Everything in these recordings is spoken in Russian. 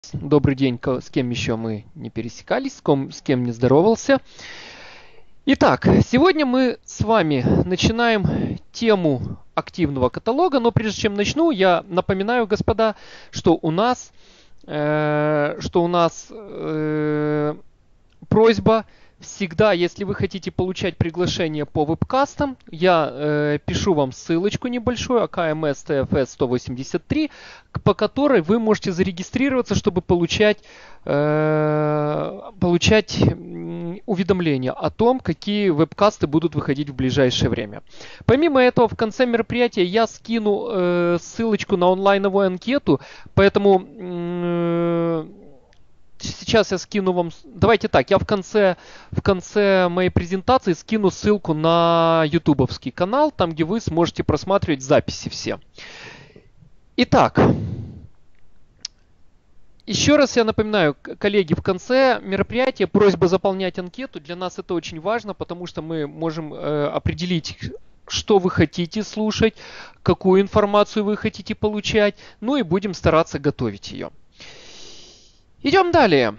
Добрый день, с кем еще мы не пересекались, с кем не здоровался. Итак, сегодня мы с вами начинаем тему активного каталога, но прежде чем начну, я напоминаю, господа, что у нас просьба всегда, если вы хотите получать приглашение по вебкастам, я пишу вам ссылочку небольшую, АКМС ТФС 183, по которой вы можете зарегистрироваться, чтобы получать уведомления о том, какие вебкасты будут выходить в ближайшее время. Помимо этого, в конце мероприятия я скину ссылочку на онлайновую анкету, поэтому сейчас я скину вам... Давайте так, я в конце моей презентации скину ссылку на ютубовский канал, там, где вы сможете просматривать записи все. Итак, еще раз я напоминаю, коллеги, в конце мероприятия просьба заполнять анкету. Для нас это очень важно, потому что мы можем определить, что вы хотите слушать, какую информацию вы хотите получать, ну и будем стараться готовить ее. Идем далее.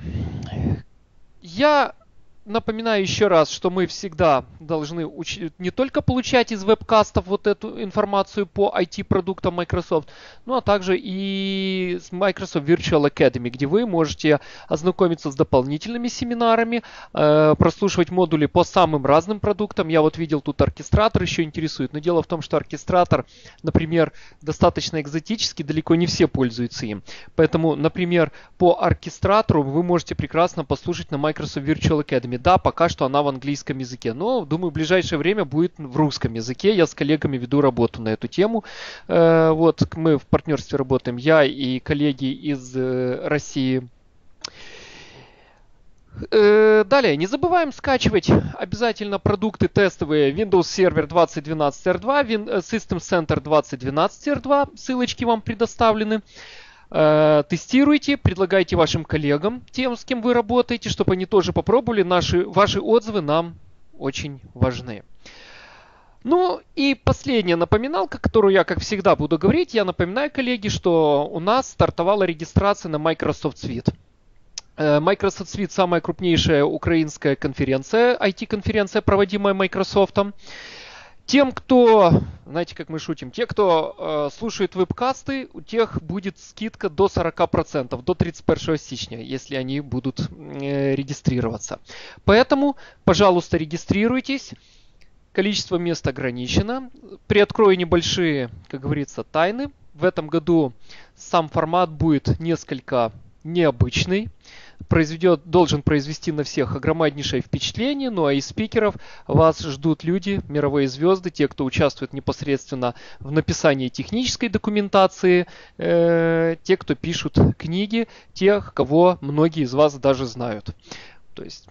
Я напоминаю еще раз, что мы всегда должны не только получать из вебкастов вот эту информацию по IT-продуктам Microsoft, но также и с Microsoft Virtual Academy, где вы можете ознакомиться с дополнительными семинарами, прослушивать модули по самым разным продуктам. Я вот видел тут оркестратор еще интересует, но дело в том, что оркестратор, например, достаточно экзотический, далеко не все пользуются им. Поэтому, например, по оркестратору вы можете прекрасно послушать на Microsoft Virtual Academy. Да, пока что она в английском языке, но, думаю, в ближайшее время будет в русском языке. Я с коллегами веду работу на эту тему. Вот мы в партнерстве работаем, я и коллеги из России. Далее, не забываем скачивать обязательно продукты тестовые Windows Server 2012 R2, System Center 2012 R2, ссылочки вам предоставлены. Тестируйте, предлагайте вашим коллегам, тем, с кем вы работаете, чтобы они тоже попробовали. Ваши отзывы нам очень важны. Ну и последняя напоминалка, которую я, как всегда, буду говорить. Я напоминаю, коллеги, что у нас стартовала регистрация на Microsoft Suite. Microsoft Suite – самая крупнейшая украинская конференция, IT-конференция, проводимая Microsoft. Тем, кто, знаете, как мы шутим, те, кто слушает вебкасты, у тех будет скидка до 40%, до 31 січня, если они будут регистрироваться. Поэтому, пожалуйста, регистрируйтесь. Количество мест ограничено. Приоткрою небольшие, как говорится, тайны. В этом году сам формат будет несколько необычный. Должен произвести на всех огромнейшее впечатление. Ну а из спикеров вас ждут люди, мировые звезды, те, кто участвует непосредственно в написании технической документации, те, кто пишут книги, тех, кого многие из вас даже знают. То есть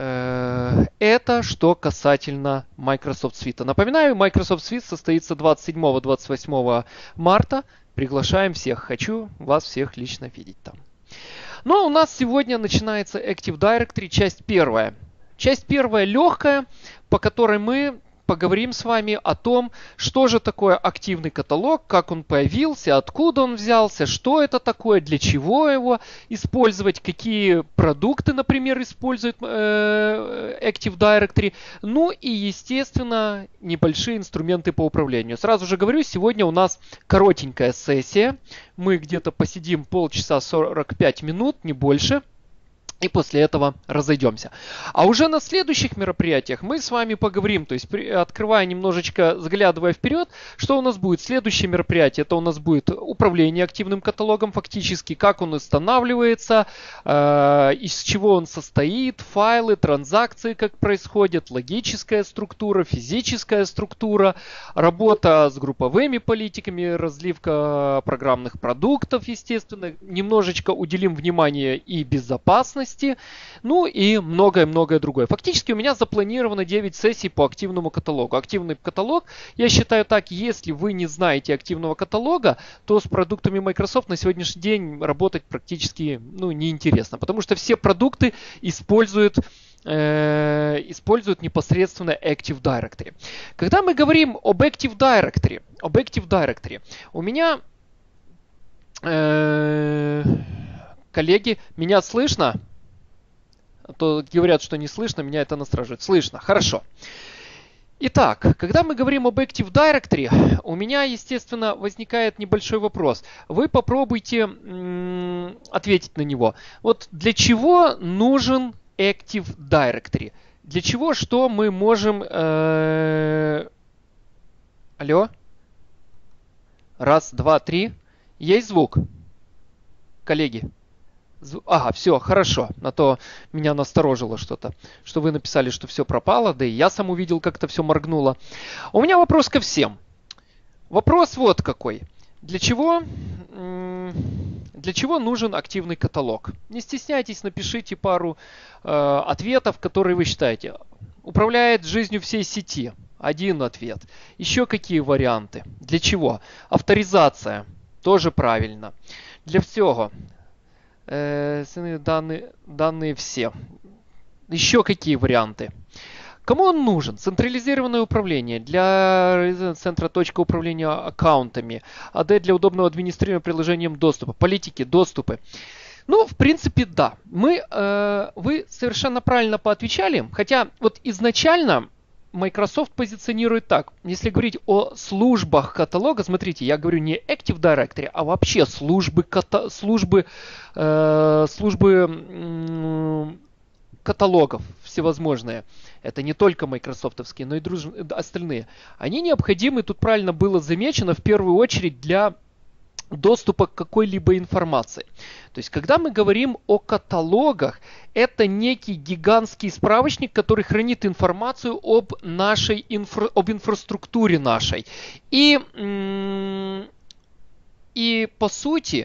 это что касательно Microsoft Suite. Напоминаю, Microsoft Suite состоится 27-28 марта. Приглашаем всех. Хочу вас всех лично видеть там. Но у нас сегодня начинается Active Directory, часть первая. Часть первая легкая, по которой мы поговорим с вами о том, что же такое активный каталог, как он появился, откуда он взялся, что это такое, для чего его использовать, какие продукты, например, использует Active Directory, ну и, естественно, небольшие инструменты по управлению. Сразу же говорю, сегодня у нас коротенькая сессия, мы где-то посидим полчаса 45 минут, не больше. И после этого разойдемся. А уже на следующих мероприятиях мы с вами поговорим, то есть открывая немножечко, заглядывая вперед, что у нас будет. Следующее мероприятие, это у нас будет управление активным каталогом фактически, как он устанавливается, из чего он состоит, файлы, транзакции, как происходит, логическая структура, физическая структура, работа с групповыми политиками, разливка программных продуктов, естественно. Немножечко уделим внимание и безопасности. Ну и многое-многое другое. Фактически у меня запланировано 9 сессий по активному каталогу. Активный каталог, я считаю так, если вы не знаете активного каталога, то с продуктами Microsoft на сегодняшний день работать практически неинтересно. Потому что все продукты используют непосредственно Active Directory. Когда мы говорим об Active Directory, у меня Коллеги, меня слышно? А то говорят, что не слышно, меня это настораживает. Слышно, хорошо. Итак, когда мы говорим об Active Directory, у меня, естественно, возникает небольшой вопрос. Вы попробуйте ответить на него. Вот для чего нужен Active Directory? Для чего, что мы можем... Алло? Раз, два, три. Есть звук? Коллеги? Ага, все, хорошо. А то меня насторожило что-то. Что вы написали, что все пропало, да и я сам увидел, как это все моргнуло. У меня вопрос ко всем. Вопрос вот какой. Для чего нужен активный каталог? Не стесняйтесь, напишите пару ответов, которые вы считаете. Управляет жизнью всей сети. Один ответ. Еще какие варианты? Для чего? Авторизация. Тоже правильно. Для всего. Данные все. Еще какие варианты? Кому он нужен? Централизированное управление для центра точка управления аккаунтами, AD для удобного администрирования приложением доступа, политики, доступы. Ну, в принципе, да. Вы совершенно правильно поотвечали, хотя вот изначально Microsoft позиционирует так. Если говорить о службах каталога, смотрите, я говорю не Active Directory, а вообще службы каталогов всевозможные. Это не только майкрософтовские, но и остальные. Они необходимы, тут правильно было замечено, в первую очередь для доступа к какой-либо информации. То есть, когда мы говорим о каталогах, это некий гигантский справочник, который хранит информацию об инфраструктуре нашей. И по сути,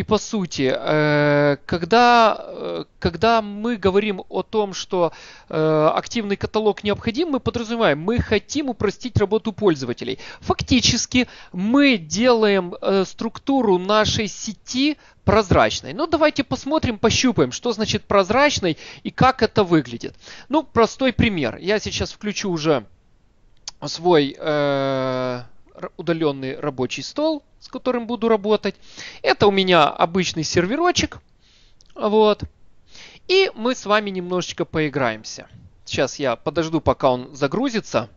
когда мы говорим о том, что активный каталог необходим, мы подразумеваем, мы хотим упростить работу пользователей. Фактически мы делаем структуру нашей сети прозрачной. Ну, давайте посмотрим, пощупаем, что значит прозрачной и как это выглядит. Ну, простой пример. Я сейчас включу уже свой удаленный рабочий стол, с которым буду работать. Это у меня обычный серверочек. Вот. И мы с вами немножечко поиграемся. Сейчас я подожду, пока он загрузится.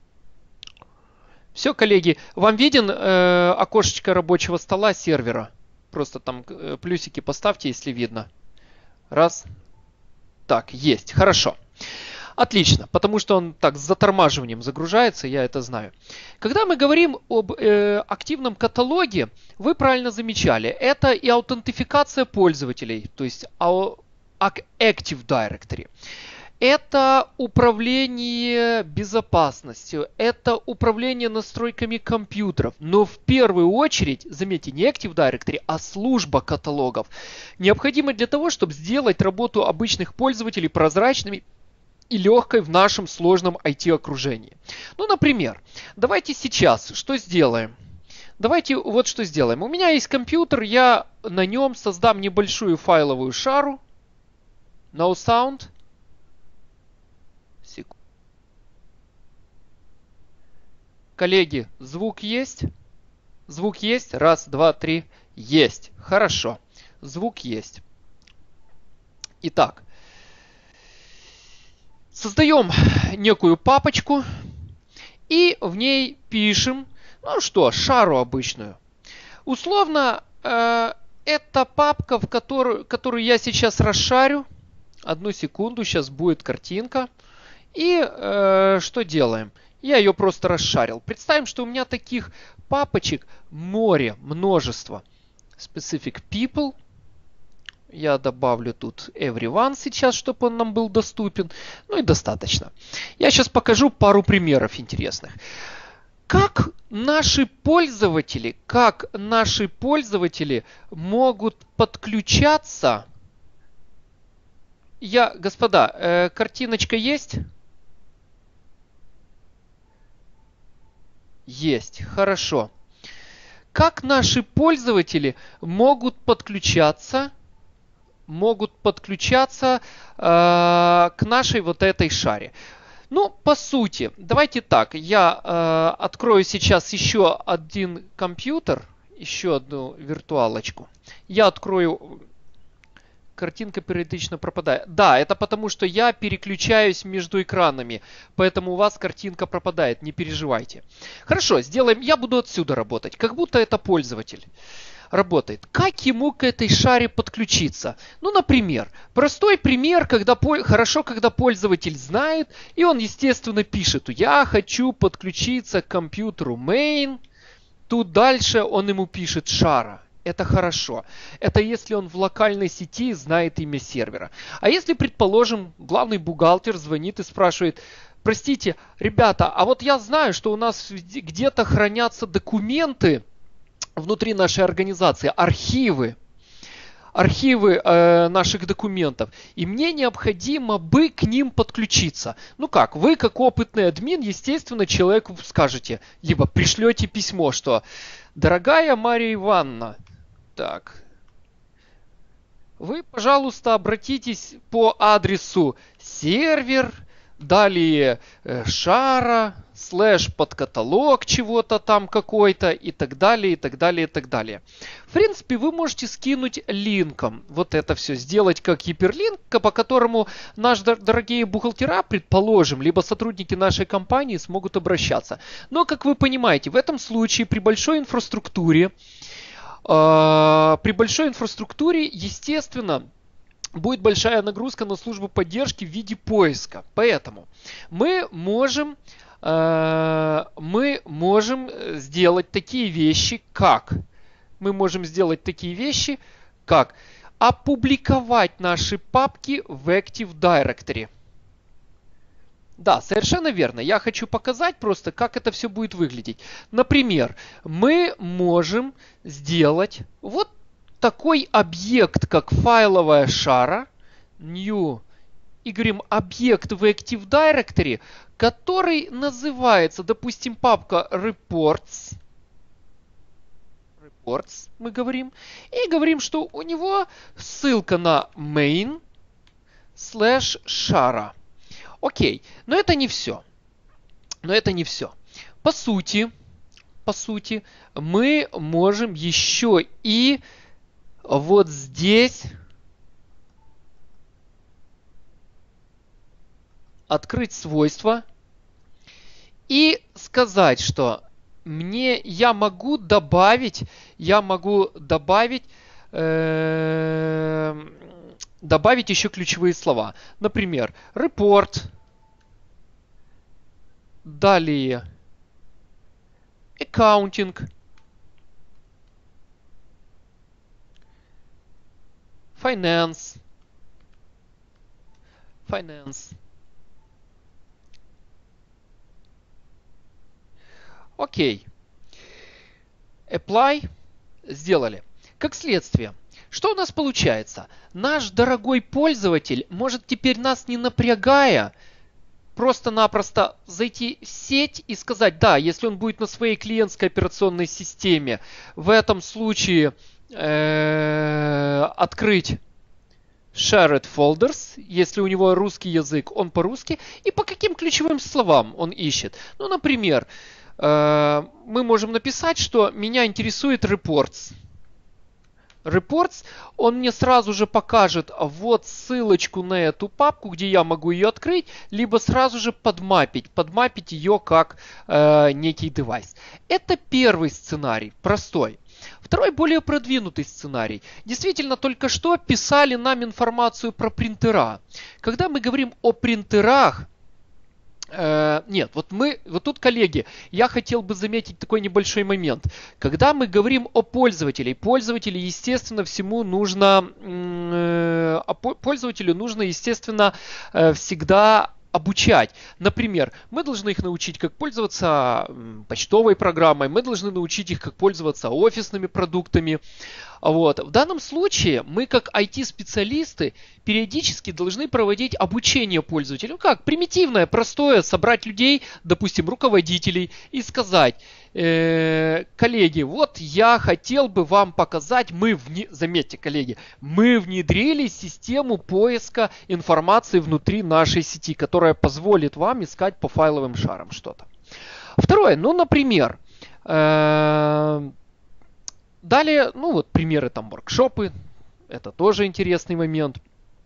Все, коллеги, вам виден окошечко рабочего стола сервера? Просто там плюсики поставьте, если видно. Раз. Так, есть. Хорошо. Отлично, потому что он так с затормаживанием загружается, я это знаю. Когда мы говорим об активном каталоге, вы правильно замечали, это и аутентификация пользователей, то есть Active Directory. Это управление безопасностью, это управление настройками компьютеров. Но в первую очередь, заметьте, не Active Directory, а служба каталогов. Необходимо для того, чтобы сделать работу обычных пользователей прозрачными и легкой в нашем сложном IT-окружении. Ну, например, давайте сейчас что сделаем? Давайте вот что сделаем. У меня есть компьютер, я на нем создам небольшую файловую шару. No sound. Коллеги, звук есть? Звук есть? Раз, два, три. Есть. Хорошо. Звук есть. Итак. Создаем некую папочку и в ней пишем, ну что, шару обычную. Условно, это папка, которую я сейчас расшарю. Одну секунду, сейчас будет картинка. И что делаем? Я ее просто расшарил. Представим, что у меня таких папочек море, множество. Specific people. Я добавлю тут everyone сейчас, чтобы он нам был доступен. Ну и достаточно. Я сейчас покажу пару примеров интересных. Как наши пользователи могут подключаться? Господа, картиночка есть? Есть. Хорошо. Как наши пользователи могут подключаться к нашей вот этой шаре? Ну, по сути, давайте так. Я открою сейчас еще один компьютер, еще одну виртуалочку. Я открою картинка периодично пропадает. Да, это потому, что я переключаюсь между экранами, поэтому у вас картинка пропадает, не переживайте. Хорошо, сделаем, я буду отсюда работать, как будто это пользователь работает. Как ему к этой шаре подключиться? Ну, например, простой пример, хорошо, когда пользователь знает, и он, естественно, пишет: я хочу подключиться к компьютеру main. Тут дальше он ему пишет шара. Это хорошо. Это если он в локальной сети знает имя сервера. А если, предположим, главный бухгалтер звонит и спрашивает: простите, ребята, а вот я знаю, что у нас где-то хранятся документы внутри нашей организации, архивы наших документов, и мне необходимо бы к ним подключиться. Ну как, вы как опытный админ, естественно, человеку скажете, либо пришлете письмо, что: дорогая Мария Ивановна, так, вы, пожалуйста, обратитесь по адресу сервер, далее шара, /подкаталог чего-то там какой-то и так далее, и так далее, и так далее. В принципе, вы можете скинуть линком вот это все, сделать как гиперлинк, по которому наши дорогие бухгалтера, предположим, либо сотрудники нашей компании смогут обращаться. Но, как вы понимаете, в этом случае при большой инфраструктуре, естественно, будет большая нагрузка на службу поддержки в виде поиска. Поэтому мы можем сделать такие вещи, как опубликовать наши папки в Active Directory. Да, совершенно верно. Я хочу показать просто, как это все будет выглядеть. Например, мы можем сделать вот такой объект, как файловая шара, new, и говорим объект в Active Directory, который называется, допустим, папка reports, мы говорим, и говорим, что у него ссылка на main/shara. Окей, но это не все. По сути, мы можем еще и вот здесь открыть свойства и сказать, что я могу добавить еще ключевые слова. Например, report, далее accounting, finance. Окей. Apply. Сделали. Как следствие, что у нас получается? Наш дорогой пользователь может теперь, нас не напрягая, просто-напросто зайти в сеть и сказать: да, если он будет на своей клиентской операционной системе, в этом случае открыть shared folders, если у него русский язык, он по-русски, и по каким ключевым словам он ищет. Ну, например, мы можем написать, что меня интересует reports. Он мне сразу же покажет вот ссылочку на эту папку, где я могу ее открыть, либо сразу же подмапить ее как некий девайс. Это первый сценарий, простой. Второй, более продвинутый сценарий. Действительно, только что писали нам информацию про принтера. Когда мы говорим о принтерах, нет, вот тут, коллеги, я хотел бы заметить такой небольшой момент. Когда мы говорим о пользователе, естественно, пользователю нужно, естественно, всегда обучать. Например, мы должны их научить, как пользоваться почтовой программой, мы должны научить их, как пользоваться офисными продуктами. Вот. В данном случае мы, как IT-специалисты, периодически должны проводить обучение пользователю. Как? Примитивное, простое, собрать людей, допустим, руководителей, и сказать: коллеги, вот я хотел бы вам показать, заметьте, коллеги, мы внедрили систему поиска информации внутри нашей сети, которая позволит вам искать по файловым шарам что-то. Второе, например, далее, примеры, воркшопы, Это тоже интересный момент.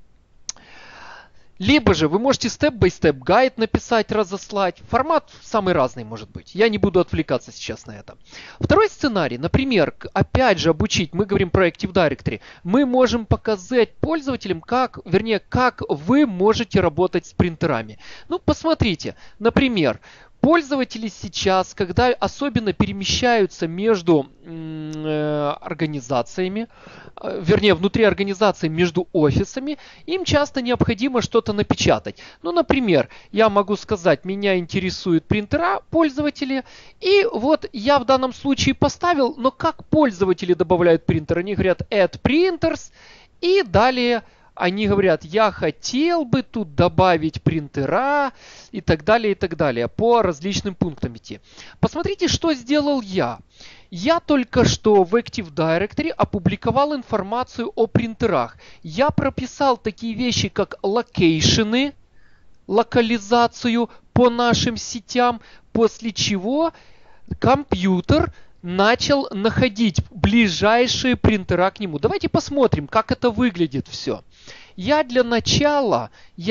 Либо же вы можете степ-бай-степ гайд написать, разослать. Формат самый разный может быть. Я не буду отвлекаться сейчас на это. Второй сценарий, например, опять же обучить, мы говорим про Active Directory. Мы можем показать пользователям, как вы можете работать с принтерами. Ну, посмотрите, например, пользователи сейчас, когда особенно перемещаются между организациями, вернее, внутри организации между офисами, им часто необходимо что-то напечатать. Ну, например, я могу сказать, меня интересуют принтера пользователи, и вот я в данном случае поставил, но как пользователи добавляют принтер? Они говорят add printers, и далее они говорят, я хотел бы тут добавить принтера и так далее, по различным пунктам идти. Посмотрите, что сделал я. Я только что в Active Directory опубликовал информацию о принтерах. Я прописал такие вещи, как локейшены, локализацию по нашим сетям, после чего компьютер начал находить ближайшие принтера к нему. Давайте посмотрим, как это выглядит все. Я для начала в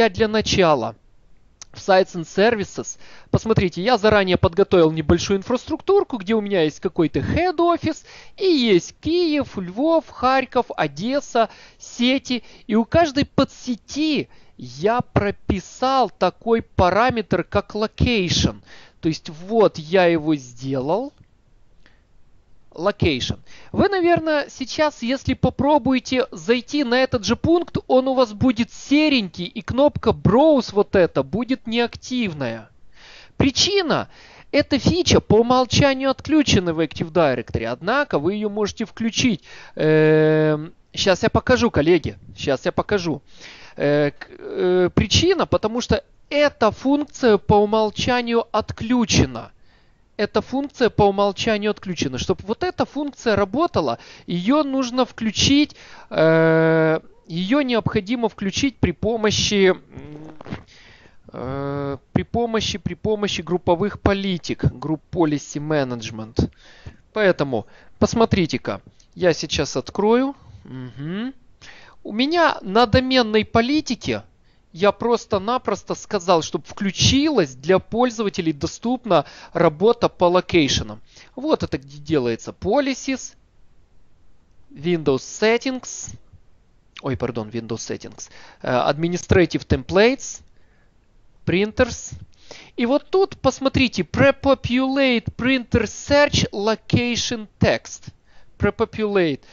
Sites and Services, посмотрите, я заранее подготовил небольшую инфраструктурку, где у меня есть какой-то head office, и есть Киев, Львов, Харьков, Одесса, сети. И у каждой подсети я прописал такой параметр, как location. То есть вот я его сделал. Location. Вы, наверное, сейчас, если попробуете зайти на этот же пункт, он у вас будет серенький, и кнопка Browse вот эта будет неактивная. Причина. Эта фича по умолчанию отключена в Active Directory, однако вы ее можете включить. Сейчас я покажу, коллеги. Сейчас я покажу. Причина, потому что эта функция по умолчанию отключена. Эта функция по умолчанию отключена. Чтобы вот эта функция работала, ее нужно включить, ее необходимо включить при помощи групповых политик, Group Policy Management. Поэтому, посмотрите-ка, я сейчас открою. Угу. У меня на доменной политике я просто-напросто сказал, чтобы включилась для пользователей доступна работа по локейшенам. Вот это где делается. Policies, Windows Settings, Windows Settings, Administrative Templates, Printers. И вот тут, посмотрите, Prepopulate Printer Search Location Text. Prepopulate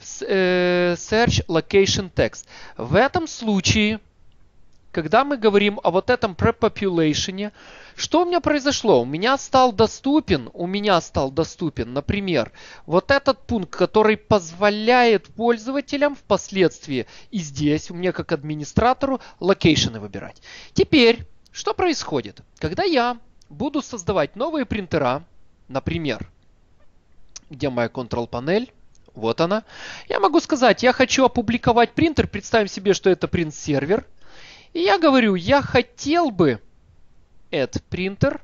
Search Location Text. В этом случае, когда мы говорим о вот этом prepopulation, что у меня произошло? У меня стал доступен, например, вот этот пункт, который позволяет пользователям впоследствии и здесь, мне как администратору, локейшены выбирать. Теперь, что происходит? Когда я буду создавать новые принтера, например, где моя control-панель, вот она, я могу сказать, я хочу опубликовать принтер, представим себе, что это принт-сервер. И я говорю, я хотел бы add printer.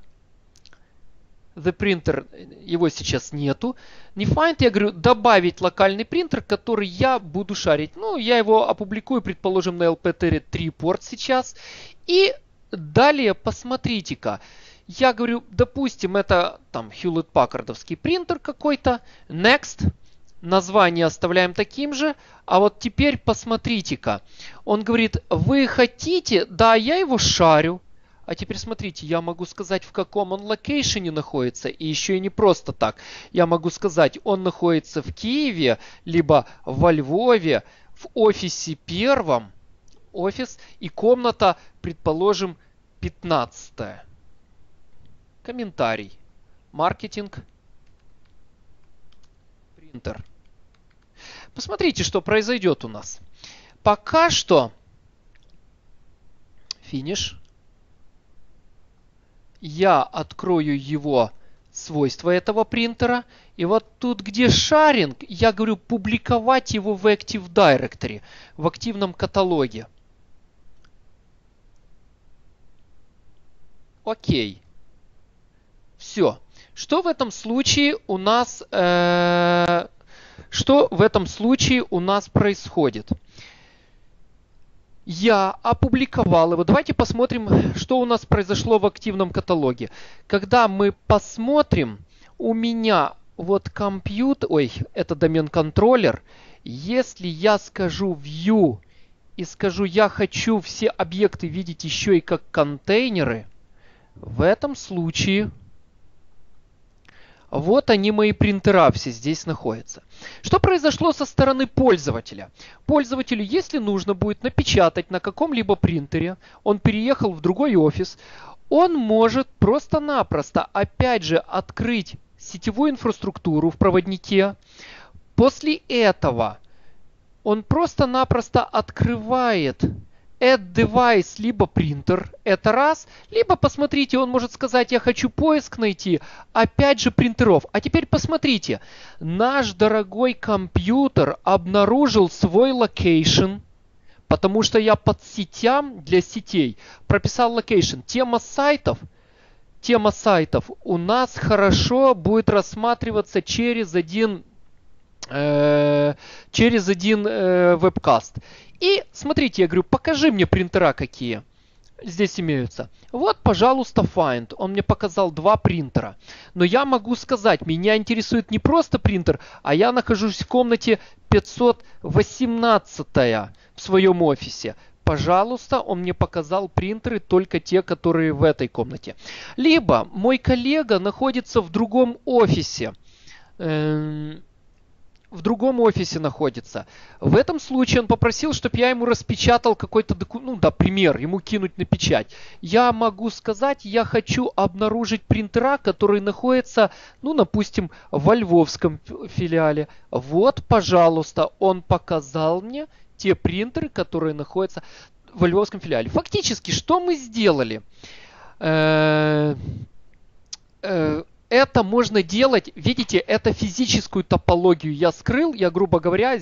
The printer, его сейчас нету. Не find, я говорю, добавить локальный принтер, который я буду шарить. Ну, я его опубликую, предположим, на LPT3 порт сейчас. И далее, посмотрите-ка. Я говорю, допустим, это там Hewlett-Packard'овский принтер какой-то. Next. Название оставляем таким же. А вот теперь посмотрите-ка. Он говорит, вы хотите? Да, я его шарю. А теперь смотрите, я могу сказать, в каком он локейшене находится. И еще и не просто так. Я могу сказать, он находится в Киеве, либо во Львове, в офисе первом. Офис и комната, предположим, 15. Комментарий. Маркетинг. Принтер. Посмотрите, что произойдет у нас. Пока что финиш. Я открою его свойства этого принтера. И вот тут, где шаринг, я говорю публиковать его в Active Directory, в активном каталоге. Окей. Все. Что в этом случае у нас Что в этом случае у нас происходит? Я опубликовал его. Давайте посмотрим, что у нас произошло в активном каталоге. Когда мы посмотрим, у меня вот компьютер, это домен-контроллер. Если я скажу view и скажу, я хочу все объекты видеть еще и как контейнеры, в этом случае вот они, мои принтера, все здесь находятся. Что произошло со стороны пользователя? Пользователю, если нужно будет напечатать на каком-либо принтере, он переехал в другой офис, он может просто-напросто, опять же, открыть сетевую инфраструктуру в проводнике. После этого он просто-напросто открывает Add Device, либо принтер, это раз. Либо, посмотрите, он может сказать, я хочу поиск найти, опять же, принтеров. А теперь посмотрите, наш дорогой компьютер обнаружил свой локейшн, потому что я под сетям, для сетей, прописал локейшн. Тема сайтов у нас хорошо будет рассматриваться через один вебкаст. И смотрите, я говорю, покажи мне принтера какие здесь имеются. Вот, пожалуйста, Find. Он мне показал 2 принтера. Но я могу сказать, меня интересует не просто принтер, а я нахожусь в комнате 518 в своем офисе. Пожалуйста, он мне показал принтеры только те, которые в этой комнате. Либо мой коллега находится в другом офисе. Находится. В этом случае он попросил, чтобы я ему распечатал какой-то документ, пример, ему кинуть на печать. Я могу сказать, я хочу обнаружить принтера, которые находятся, допустим, во львовском филиале. Вот, пожалуйста, он показал мне те принтеры, которые находятся во львовском филиале. Фактически, что мы сделали? Это можно делать, видите, это физическую топологию я скрыл, я, грубо говоря,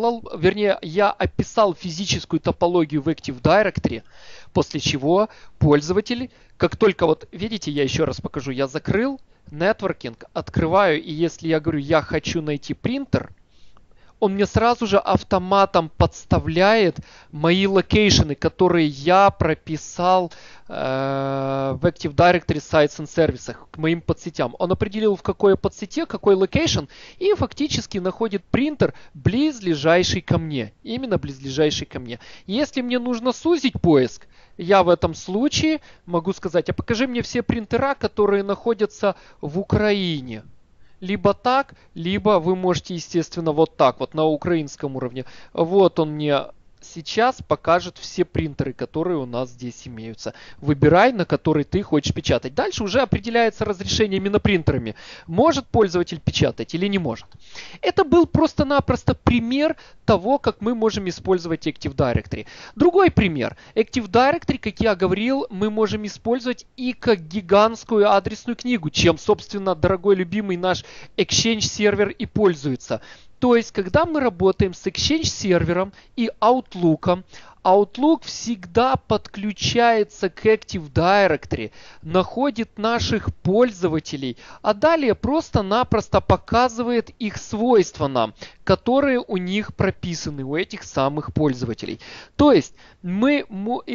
я описал физическую топологию в Active Directory, после чего пользователь, как только видите, я еще раз покажу, я закрыл, нетворкинг, открываю, и если я говорю, я хочу найти принтер, он мне сразу же автоматом подставляет мои локейшены, которые я прописал в Active Directory Sites and Services к моим подсетям. Он определил, в какой подсете, какой локейшн, и фактически находит принтер близлежащий ко мне. Именно близлежащий ко мне. Если мне нужно сузить поиск, я в этом случае могу сказать, а покажи мне все принтера, которые находятся в Украине. Либо так, либо вы можете, естественно, вот так, вот на украинском уровне. Вот он мне сейчас покажет все принтеры, которые у нас здесь имеются. Выбирай, на который ты хочешь печатать. Дальше уже определяется разрешение именно принтерами. Может пользователь печатать или не может. Это был просто-напросто пример того, как мы можем использовать Active Directory. Другой пример. Active Directory, как я говорил, мы можем использовать и как гигантскую адресную книгу, чем, собственно, дорогой любимый наш Exchange сервер и пользуется. То есть, когда мы работаем с Exchange сервером и Outlook, Outlook всегда подключается к Active Directory, находит наших пользователей, а далее просто-напросто показывает их свойства нам, которые у них прописаны, у этих самых пользователей. То есть, мы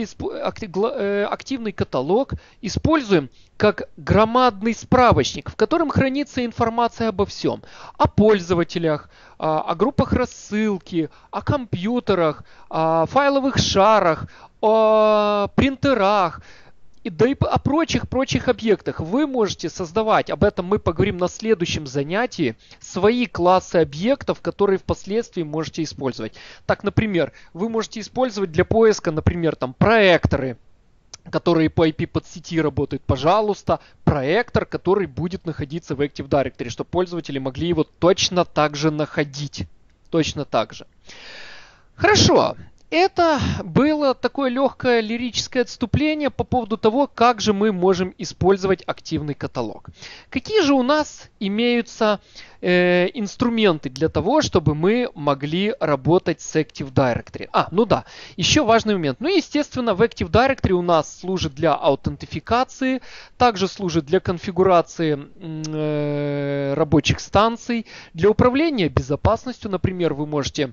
активный каталог используем как громадный справочник, в котором хранится информация обо всем. О пользователях, о группах рассылки, о компьютерах, о файловых шарах, о принтерах, да и о прочих объектах. Вы можете создавать, об этом мы поговорим на следующем занятии, свои классы объектов, которые впоследствии можете использовать. Так, например, вы можете использовать для поиска, например, проекторы, которые по IP подсети работают, пожалуйста, проектор, который будет находиться в Active Directory, чтобы пользователи могли его точно так же находить. Точно так же. Хорошо. Это было такое легкое лирическое отступление по поводу того, как же мы можем использовать активный каталог. Какие же у нас имеются инструменты для того, чтобы мы могли работать с Active Directory? Ну да, еще важный момент. Ну, естественно, в Active Directory у нас служит для аутентификации, также служит для конфигурации рабочих станций, для управления безопасностью. Например, вы можете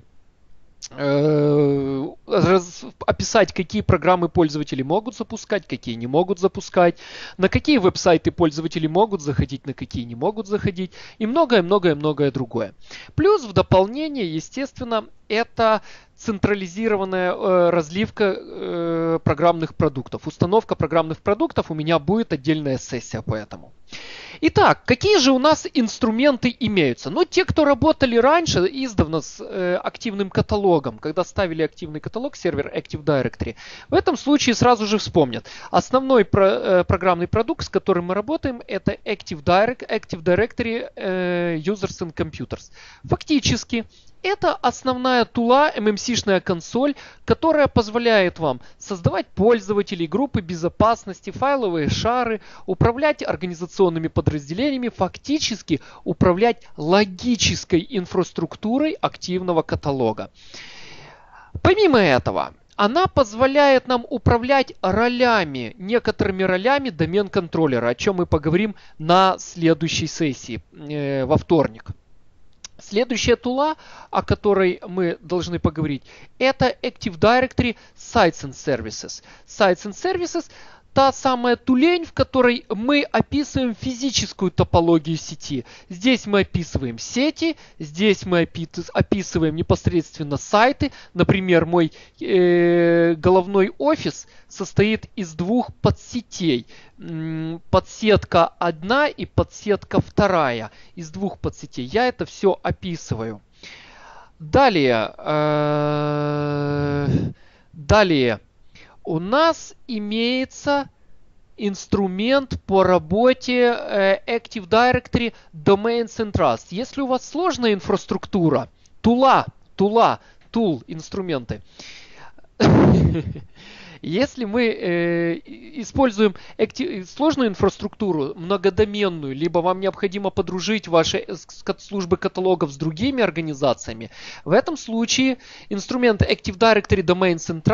описать, какие программы пользователи могут запускать, какие не могут запускать, на какие веб-сайты пользователи могут заходить, на какие не могут заходить, и многое-многое-многое другое. Плюс в дополнение, естественно, это централизированная разливка программных продуктов. Установка программных продуктов, у меня будет отдельная сессия по этому. Итак, какие же у нас инструменты имеются? Ну, те, кто работали раньше, издавна с активным каталогом, когда ставили активный каталог, сервер Active Directory, в этом случае сразу же вспомнят. Основной программный продукт, с которым мы работаем, это Active Directory Users and Computers. Фактически, это основная тула, MMC-шная консоль, которая позволяет вам создавать пользователей, группы безопасности, файловые шары, управлять организационными подразделениями, фактически управлять логической инфраструктурой активного каталога. Помимо этого, она позволяет нам управлять ролями, некоторыми ролями домен-контроллера, о чем мы поговорим на следующей сессии во вторник. Следующая тула, о которой мы должны поговорить, это Active Directory Sites and Services. Sites and Services – та самая тулень, в которой мы описываем физическую топологию сети. Здесь мы описываем сети, здесь мы описываем непосредственно сайты. Например, мой головной офис состоит из двух подсетей. Подсетка 1 и подсетка 2. Из двух подсетей. Я это все описываю. Далее у нас имеется инструмент по работе Active Directory Domains and Trust. Если у вас сложная инфраструктура, инструменты. Если мы используем сложную инфраструктуру, многодоменную, либо вам необходимо подружить ваши службы каталогов с другими организациями, в этом случае инструмент Active Directory Domains and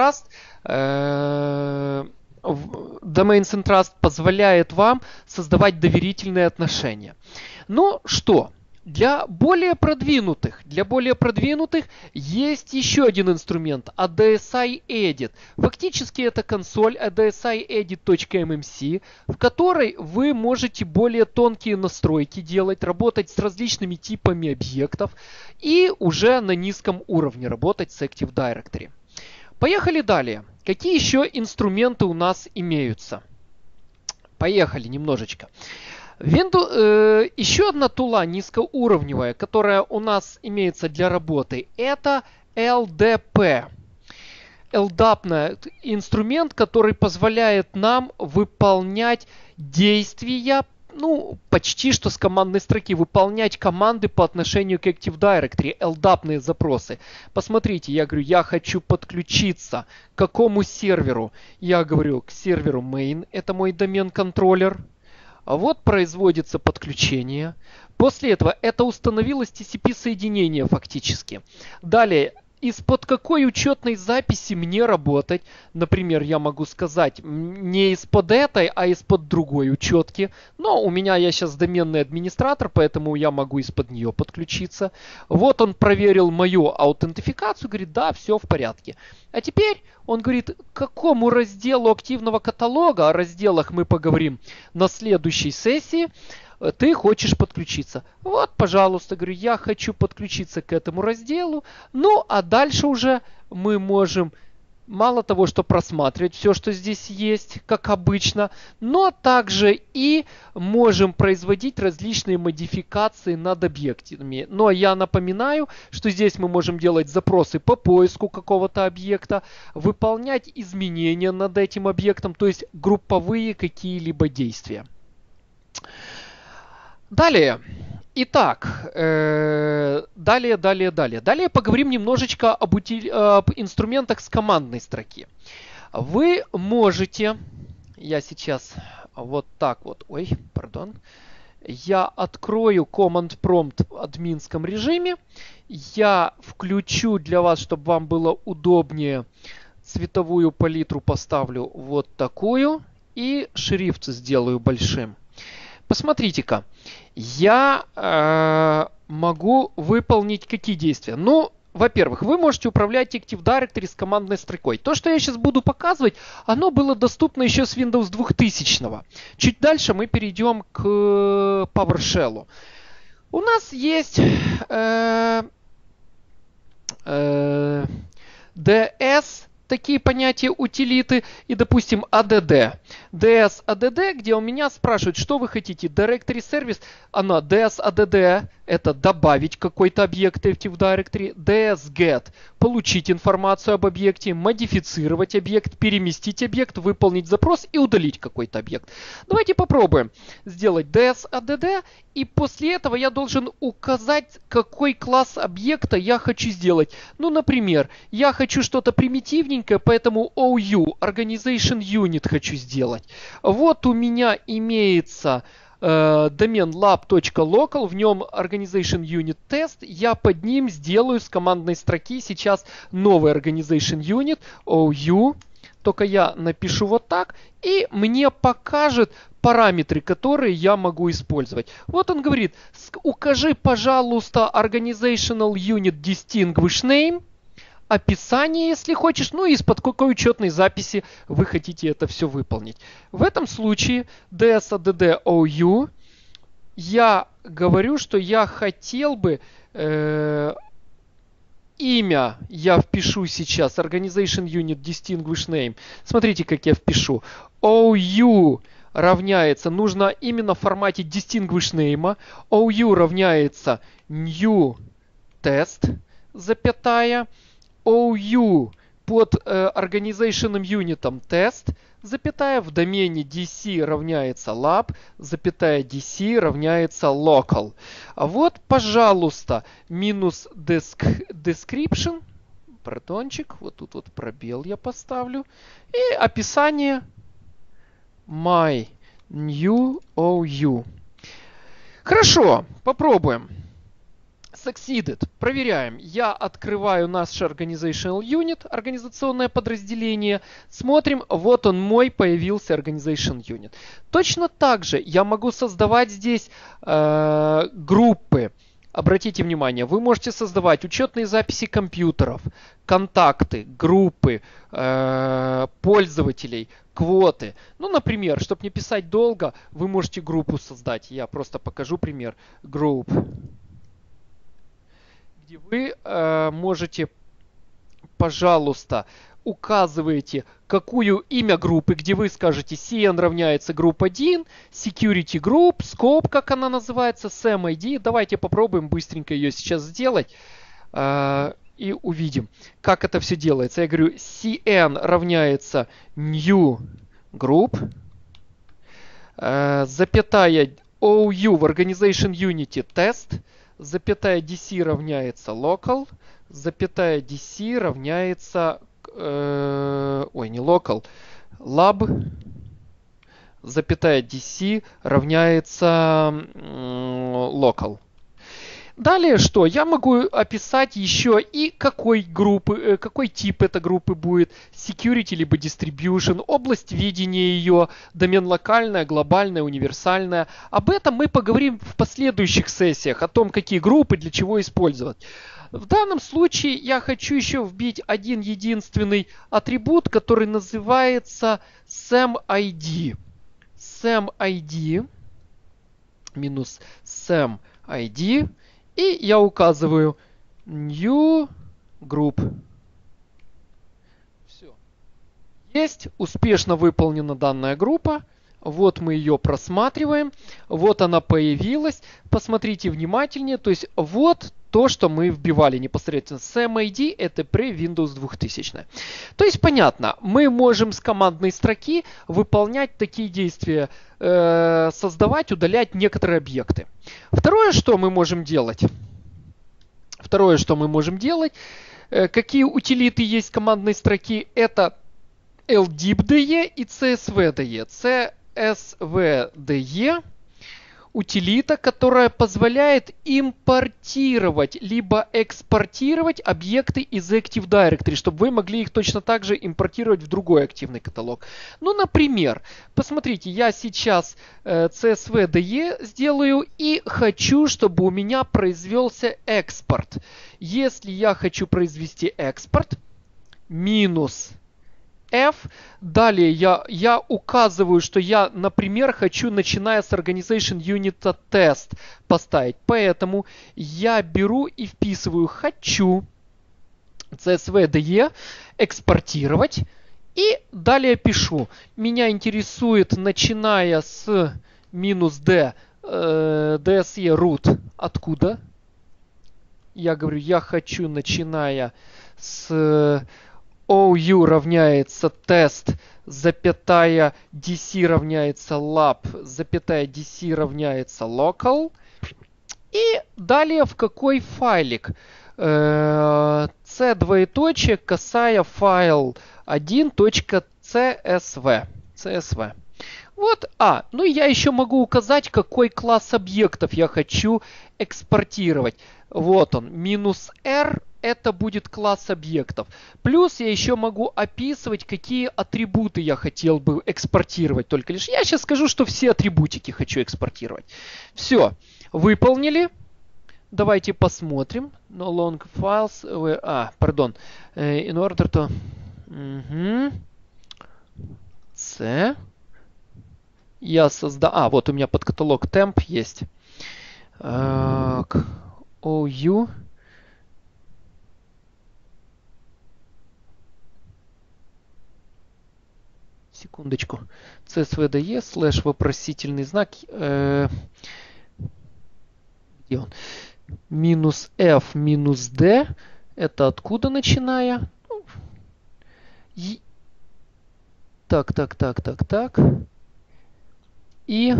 Trust позволяет вам создавать доверительные отношения. Ну что? Для более продвинутых есть еще один инструмент ADSI Edit. Фактически это консоль adsiedit.mmc, в которой вы можете более тонкие настройки делать, работать с различными типами объектов и уже на низком уровне работать с Active Directory. Поехали далее. Какие еще инструменты у нас имеются? Поехали немножечко. Еще одна тула низкоуровневая, которая у нас имеется для работы, это LDP. LDAP – инструмент, который позволяет нам выполнять действия, почти что с командной строки, выполнять команды по отношению к Active Directory, LDAP-ные запросы. Посмотрите, я говорю, я хочу подключиться к какому серверу? Я говорю, к серверу main, это мой домен-контроллер. А вот производится подключение. После этого это установилось TCP-соединение фактически. Далее, из-под какой учетной записи мне работать? Например, я могу сказать не из-под этой, а из-под другой учетки. Но у меня я сейчас доменный администратор, поэтому я могу из-под нее подключиться. Вот он проверил мою аутентификацию, говорит, да, все в порядке. А теперь он говорит, к какому разделу активного каталога, о разделах мы поговорим на следующей сессии, ты хочешь подключиться. Вот, пожалуйста, говорю, я хочу подключиться к этому разделу. Ну, а дальше уже мы можем мало того, что просматривать все, что здесь есть, как обычно, но также и можем производить различные модификации над объектами. Но я напоминаю, что здесь мы можем делать запросы по поиску какого-то объекта, выполнять изменения над этим объектом, то есть групповые какие-либо действия. Далее, Итак, далее. Далее поговорим немножечко об инструментах с командной строки. Вы можете, я сейчас вот так вот, я открою Command Prompt в админском режиме, я включу для вас, чтобы вам было удобнее, цветовую палитру поставлю вот такую и шрифт сделаю большим. Посмотрите-ка, я могу выполнить какие действия? Ну, во-первых, вы можете управлять Active Directory с командной строкой. То, что я сейчас буду показывать, оно было доступно еще с Windows 2000. Чуть дальше мы перейдем к PowerShell. У нас есть DS, такие понятия утилиты, и, допустим, ADD. DS ADD, где у меня спрашивают, что вы хотите. Directory Service, она DS ADD, это добавить какой-то объект Active Directory. DS Get, получить информацию об объекте, модифицировать объект, переместить объект, выполнить запрос и удалить какой-то объект. Давайте попробуем сделать DS ADD, и после этого я должен указать, какой класс объекта я хочу сделать. Ну, например, я хочу что-то примитивненькое, поэтому OU, Organization Unit, хочу сделать. Вот у меня имеется домен lab.local, в нем Organization Unit Test. Я под ним сделаю с командной строки сейчас новый Organization Unit, OU. Только я напишу вот так, и мне покажет параметры, которые я могу использовать. Вот он говорит, укажи, пожалуйста, Organizational Unit Distinguish Name, описание, если хочешь, ну и из-под какой учетной записи вы хотите это все выполнить. В этом случае DSADD-OU я говорю, что я хотел бы имя я впишу сейчас, Organization Unit Distinguish Name. Смотрите, как я впишу. OU равняется, нужно именно в формате Distinguish Name. OU равняется New Test, запятая. OU под Organization Unit Test, запятая, в домене DC равняется lab, запятая DC равняется local. А вот, пожалуйста, минус description, пардончик, вот тут вот пробел я поставлю, и описание my new OU. Хорошо, попробуем. Succeeded. Проверяем. Я открываю наш Organizational Unit, организационное подразделение. Смотрим, вот он мой, появился Organization Unit. Точно так же я могу создавать здесь группы. Обратите внимание, вы можете создавать учетные записи компьютеров, контакты, группы, пользователей, квоты. Ну, например, чтобы не писать долго, вы можете группу создать. Я просто покажу пример. Group. Где вы можете, пожалуйста, указываете, какую имя группы, где вы скажете CN равняется группа 1, Security Group, Scope, как она называется, SAM-ID. Давайте попробуем быстренько ее сейчас сделать и увидим, как это все делается. Я говорю, CN равняется New Group, запятая OU в Organization Unit Test, запятая DC равняется local, запятая DC равняется, не local, lab, запятая DC равняется local. Далее что? Я могу описать еще и какой тип этой группы будет. Security либо Distribution, область видения ее, домен локальная, глобальная, универсальная. Об этом мы поговорим в последующих сессиях, о том, какие группы для чего использовать. В данном случае я хочу еще вбить один единственный атрибут, который называется SAM-ID. SAM-ID минус SAM-ID. И я указываю New Group. Все. Есть. Успешно выполнена данная группа. Вот мы ее просматриваем. Вот она появилась. Посмотрите внимательнее. То есть вот то, что мы вбивали непосредственно. SAMID это pre-Windows 2000. То есть понятно, мы можем с командной строки выполнять такие действия, создавать, удалять некоторые объекты. Второе, что мы можем делать. Какие утилиты есть в командной строке? Это LDIPDE и CSVDE. CSVDE утилита, которая позволяет импортировать либо экспортировать объекты из Active Directory, чтобы вы могли их точно так же импортировать в другой активный каталог. Ну, например, посмотрите, я сейчас CSVDE сделаю и хочу, чтобы у меня произвелся экспорт. Если я хочу произвести экспорт, минус F. Далее я указываю, что я, например, хочу, начиная с Organization Unit Test, поставить. Поэтому я беру и вписываю «хочу» CSVDE экспортировать. И далее пишу. Меня интересует, начиная с минус D, DSE root. Откуда? Я говорю, я хочу, начиная с OU равняется тест, запятая DC равняется lab, запятая DC равняется local. И далее в какой файлик? C двоеточие касая файл 1.csv. Вот, ну я еще могу указать, какой класс объектов я хочу экспортировать. Вот он, минус R. Это будет класс объектов. Плюс я еще могу описывать, какие атрибуты я хотел бы экспортировать только лишь. Я сейчас скажу, что все атрибутики хочу экспортировать. Все. Выполнили. Давайте посмотрим. No long files. Pardon. In order to... C. Я создал... вот у меня под каталог temp есть. OU. Секундочку. CSVDE слэш вопросительный знак. Где он? Минус F минус D. Это откуда начиная? Так. И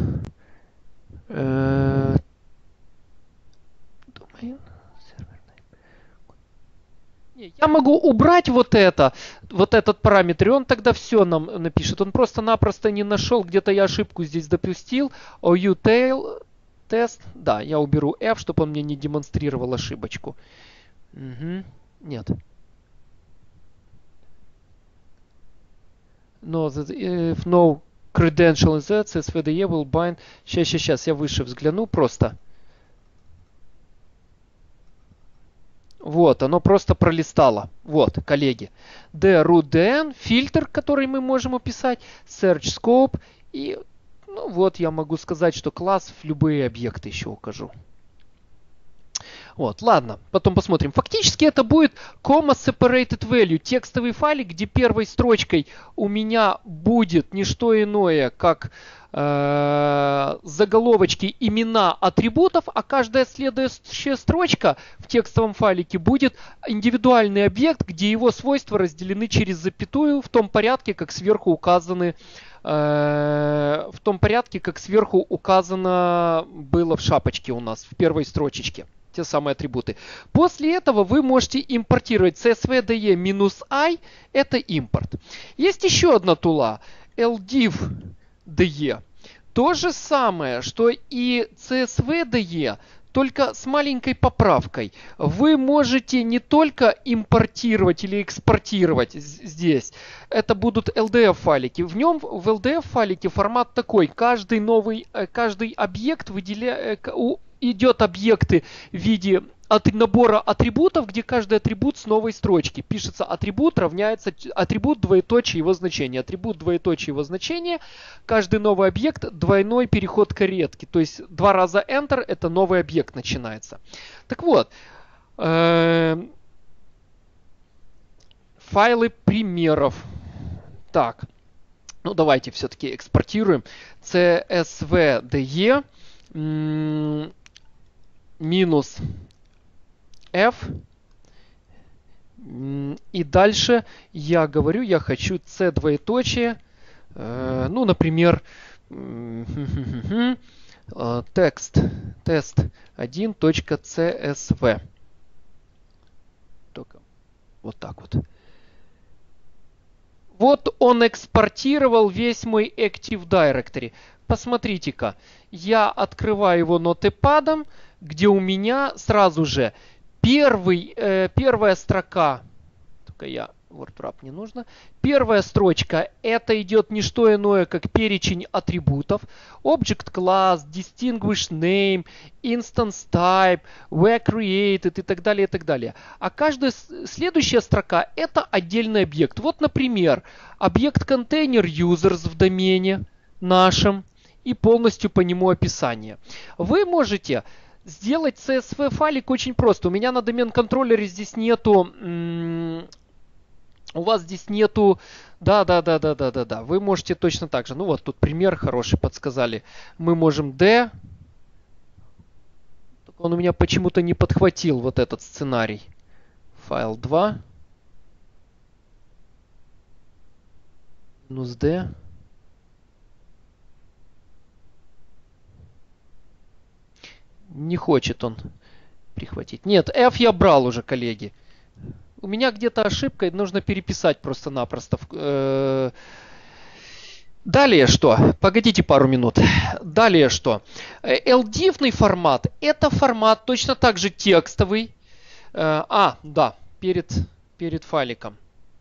я могу убрать вот этот параметр, и он тогда все нам напишет. Он просто-напросто не нашел, где-то я ошибку здесь допустил. OU tail test. Да, я уберу F, чтобы он мне не демонстрировал ошибочку. Нет. No, if no credential is that, CSVDE will bind. Сейчас, я выше взгляну просто. Вот, оно просто пролистало. Вот, коллеги. D-root-dn, фильтр, который мы можем описать, search scope. И, вот я могу сказать, что класс в любые объекты еще укажу. Вот, ладно, потом посмотрим. Фактически это будет comma separated value, текстовый файлик, где первой строчкой у меня будет не что иное, как заголовочки, имена атрибутов, а каждая следующая строчка в текстовом файлике будет индивидуальный объект, где его свойства разделены через запятую в том порядке, как сверху указано было в шапочке у нас, в первой строчечке. Те самые атрибуты. После этого вы можете импортировать CSVDE-i, это импорт. Есть еще одна тула, LDIPDE. То же самое, что и CSVDE, только с маленькой поправкой. Вы можете не только импортировать или экспортировать здесь. Это будут LDF-файлики. В LDF-файлике формат такой. Каждый объект идет объекты в виде набора атрибутов, где каждый атрибут с новой строчки. Пишется атрибут равняется атрибут двоеточие его значение. Атрибут двоеточие его значение. Каждый новый объект двойной переход каретки. То есть 2 раза Enter, это новый объект начинается. Так вот. Файлы примеров. Так. Ну, давайте все-таки экспортируем. CSVDE минус F. И дальше я говорю, я хочу C двоеточие. Ну, например, текст test1.csv. Только вот так вот. Вот он экспортировал весь мой Active Directory. Посмотрите-ка, я открываю его нотепадом, где у меня сразу же первая строка, только я WordWrap не нужно. Первая строчка это идет не что иное, как перечень атрибутов. Object Class, Distinguished Name, Instance Type, Where Created и так далее, и так далее. А каждая следующая строка это отдельный объект. Вот, например, объект контейнер Users в домене нашем и полностью по нему описание. Вы можете сделать CSV файлик очень просто. У меня на домен контроллере здесь нету... У вас здесь нету... Да. Вы можете точно так же. Ну вот тут пример хороший подсказали. Мы можем D. Он у меня почему-то не подхватил вот этот сценарий. Файл 2. Минус D. Не хочет он прихватить. Нет, F я брал уже, коллеги. У меня где-то ошибка, нужно переписать просто-напросто. Далее что? Погодите пару минут. Далее что? LDIF-ный формат. Это формат точно так же текстовый. Да, перед файликом.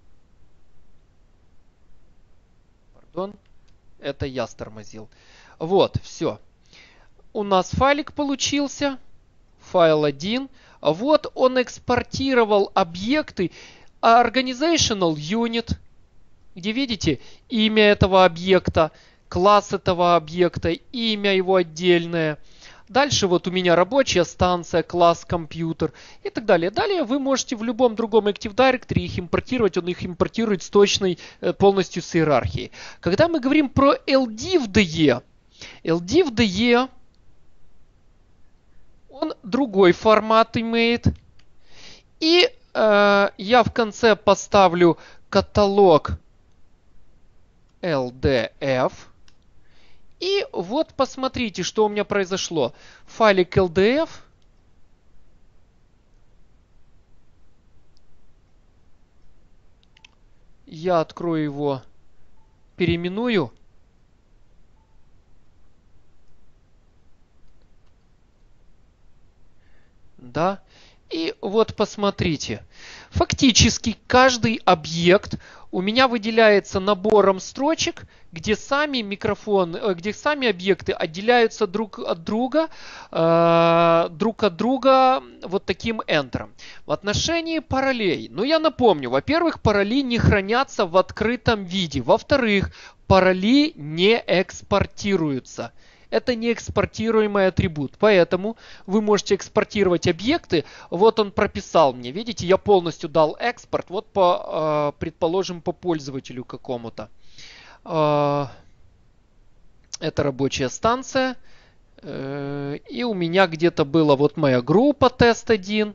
Пардон, это я стормозил. Вот, все. У нас файлик получился. Файл 1. Вот он экспортировал объекты Organizational Unit, где видите имя этого объекта, класс этого объекта, имя его отдельное. Дальше вот у меня рабочая станция, класс компьютер и так далее. Далее вы можете в любом другом Active Directory их импортировать. Он их импортирует с точной, полностью с иерархией. Когда мы говорим про LDIF-DE, LDIF-DE он другой формат имеет. И я в конце поставлю каталог LDF. И вот посмотрите, что у меня произошло. Файлик LDF. Я открою его, переименую. Да. И вот посмотрите. Фактически каждый объект у меня выделяется набором строчек, где сами объекты отделяются друг от друга вот таким энтером. В отношении паролей, я напомню, во-первых, пароли не хранятся в открытом виде. Во-вторых, пароли не экспортируются. Это не экспортируемый атрибут. Поэтому вы можете экспортировать объекты. Вот он прописал мне. Видите, я полностью дал экспорт. Вот предположим, по пользователю какому-то. Это рабочая станция. И у меня где-то была вот моя группа тест-1.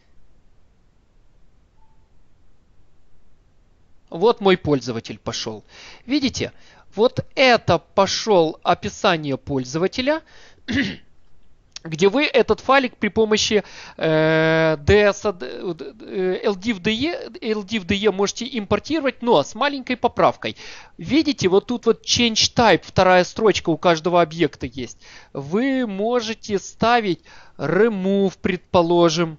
Вот мой пользователь пошел. Видите? Вот это пошел описание пользователя, где вы этот файлик при помощи LDIF-DE можете импортировать, но с маленькой поправкой. Видите, вот тут вот Change Type, вторая строчка у каждого объекта есть. Вы можете ставить Remove, предположим.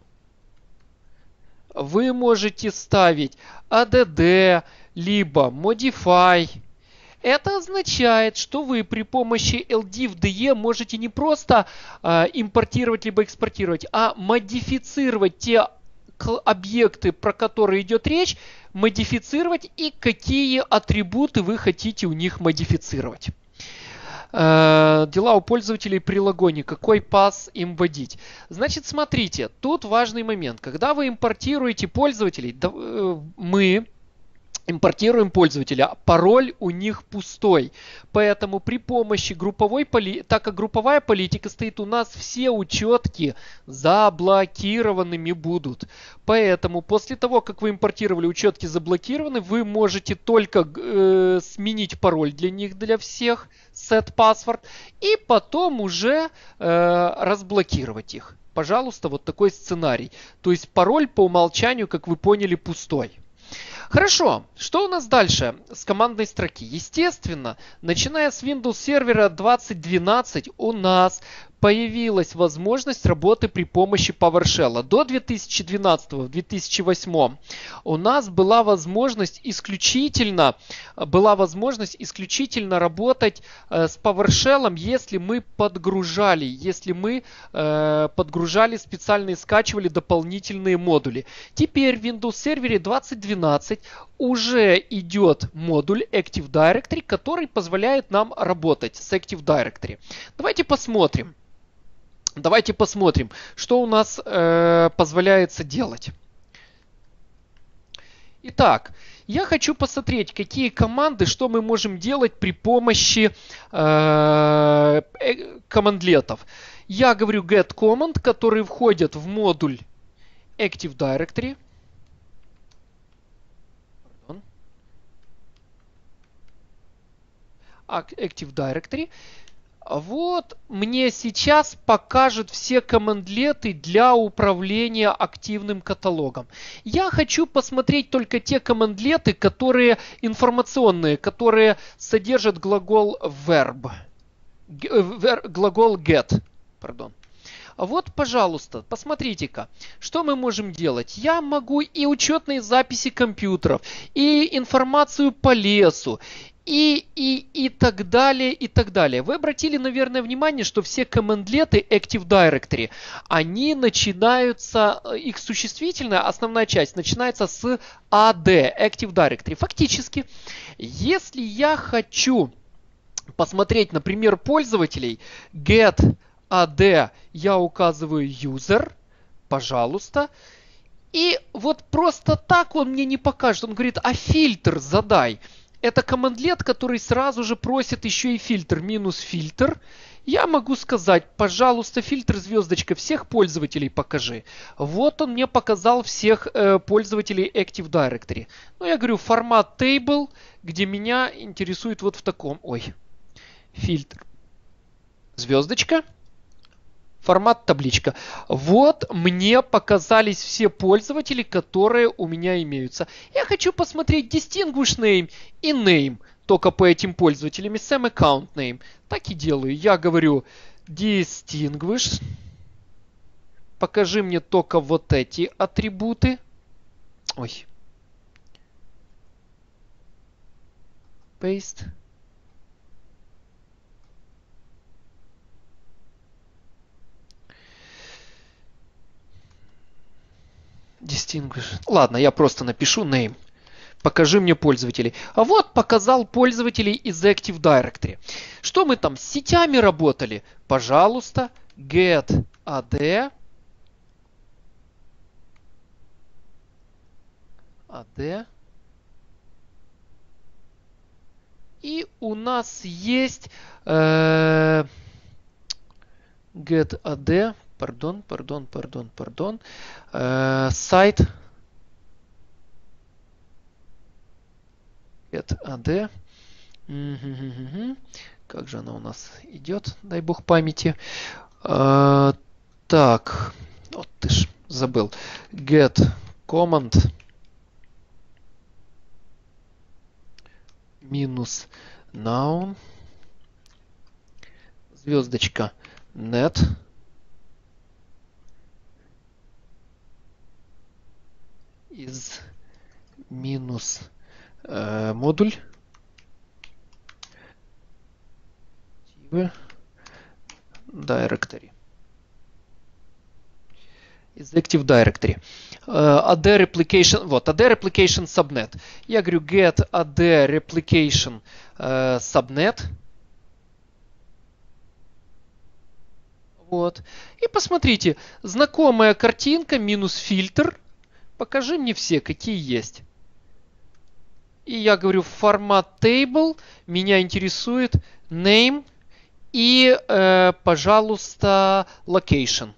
Вы можете ставить ADD, либо Modify. Это означает, что вы при помощи LDIF-DE можете не просто импортировать либо экспортировать, а модифицировать те объекты, про которые идет речь, модифицировать и какие атрибуты вы хотите у них модифицировать. Дела у пользователей при логоне. Какой пас им вводить? Значит, смотрите, тут важный момент. Когда вы импортируете пользователей, мы импортируем пользователя, пароль у них пустой. Поэтому при помощи групповой политики, так как групповая политика стоит, у нас все учетки заблокированными будут. Поэтому после того, как вы импортировали, учетки заблокированы, вы можете только сменить пароль для них, для всех, set password, и потом уже разблокировать их. Пожалуйста, вот такой сценарий. То есть пароль по умолчанию, как вы поняли, пустой. Хорошо, что у нас дальше с командной строки? Естественно, начиная с Windows Server 2012 у нас появилась возможность работы при помощи PowerShell. До 2012-2008 у нас была возможность исключительно работать с PowerShell, если мы подгружали, специально скачивали дополнительные модули. Теперь в Windows Server 2012 уже идет модуль Active Directory, который позволяет нам работать с Active Directory. Давайте посмотрим, что у нас позволяется делать. Итак, я хочу посмотреть, какие команды, что мы можем делать при помощи командлетов. Я говорю get command, которые входят в модуль Active Directory. Active Directory. Вот мне сейчас покажет все командлеты для управления активным каталогом. Я хочу посмотреть только те командлеты, которые информационные, которые содержат глагол verb. Глагол get. Пардон. Вот, пожалуйста, посмотрите-ка, что мы можем делать. Я могу и учетные записи компьютеров, и информацию по лесу, и так далее, и так далее. Вы обратили, наверное, внимание, что все командлеты Active Directory, они начинаются, их существительная, основная часть, начинается с AD, Active Directory. Фактически, если я хочу посмотреть, например, пользователей, get AD, я указываю user, пожалуйста. И вот просто так он мне не покажет. Он говорит, а фильтр задай. Это командлет, который сразу же просит еще и фильтр, минус фильтр. Я могу сказать, пожалуйста, фильтр звездочка всех пользователей покажи. Вот он мне показал всех пользователей Active Directory. Ну, я говорю, формат table, где меня интересует вот в таком. Фильтр. Звездочка. Формат табличка. Вот мне показались все пользователи, которые у меня имеются. Я хочу посмотреть Distinguish Name и Name только по этим пользователям. Same Account Name. Так и делаю. Я говорю Distinguish. Покажи мне только вот эти атрибуты. Paste. Distinguish. Ладно, я просто напишу name. Покажи мне пользователей. А вот показал пользователей из Active Directory. Что мы там с сетями работали? Пожалуйста, get AD. AD. И у нас есть get AD. Пардон. Сайт. Get AD. Как же она у нас идет, дай бог памяти. Так, вот ты ж забыл. Get command минус noun звездочка net из минус модуль Directory. Из Active Directory. AD Replication, вот, AD Replication Subnet. Я говорю get AD Replication Subnet. Вот. И посмотрите, знакомая картинка минус фильтр. Покажи мне все, какие есть. И я говорю формат table. Меня интересует name и, пожалуйста, location.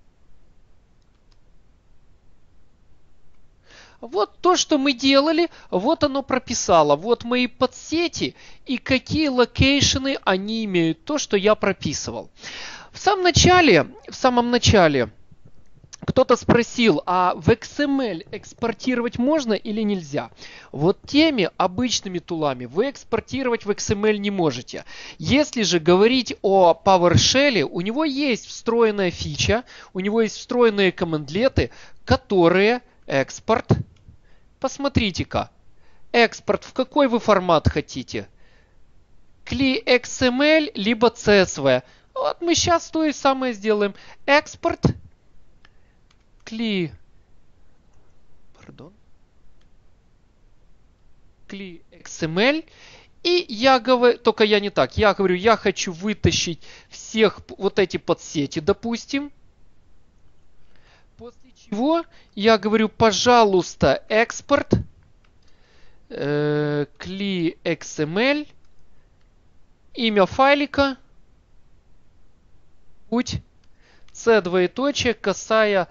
Вот то, что мы делали, вот оно прописало. Вот мои подсети и какие локейшены они имеют. То, что я прописывал. В самом начале кто-то спросил, а в XML экспортировать можно или нельзя? Вот теми обычными тулами вы экспортировать в XML не можете. Если же говорить о PowerShell, у него есть встроенная фича, у него есть встроенные командлеты, которые экспорт. Посмотрите-ка. Экспорт в какой вы формат хотите? CLI XML либо CSV. Вот мы сейчас то же самое сделаем. Экспорт CLI XML. И я говорю, только я не так. Я говорю, я хочу вытащить всех вот эти подсети, допустим. После чего я говорю, пожалуйста, экспорт CLI XML. Имя файлика. Путь. C двоеточие касая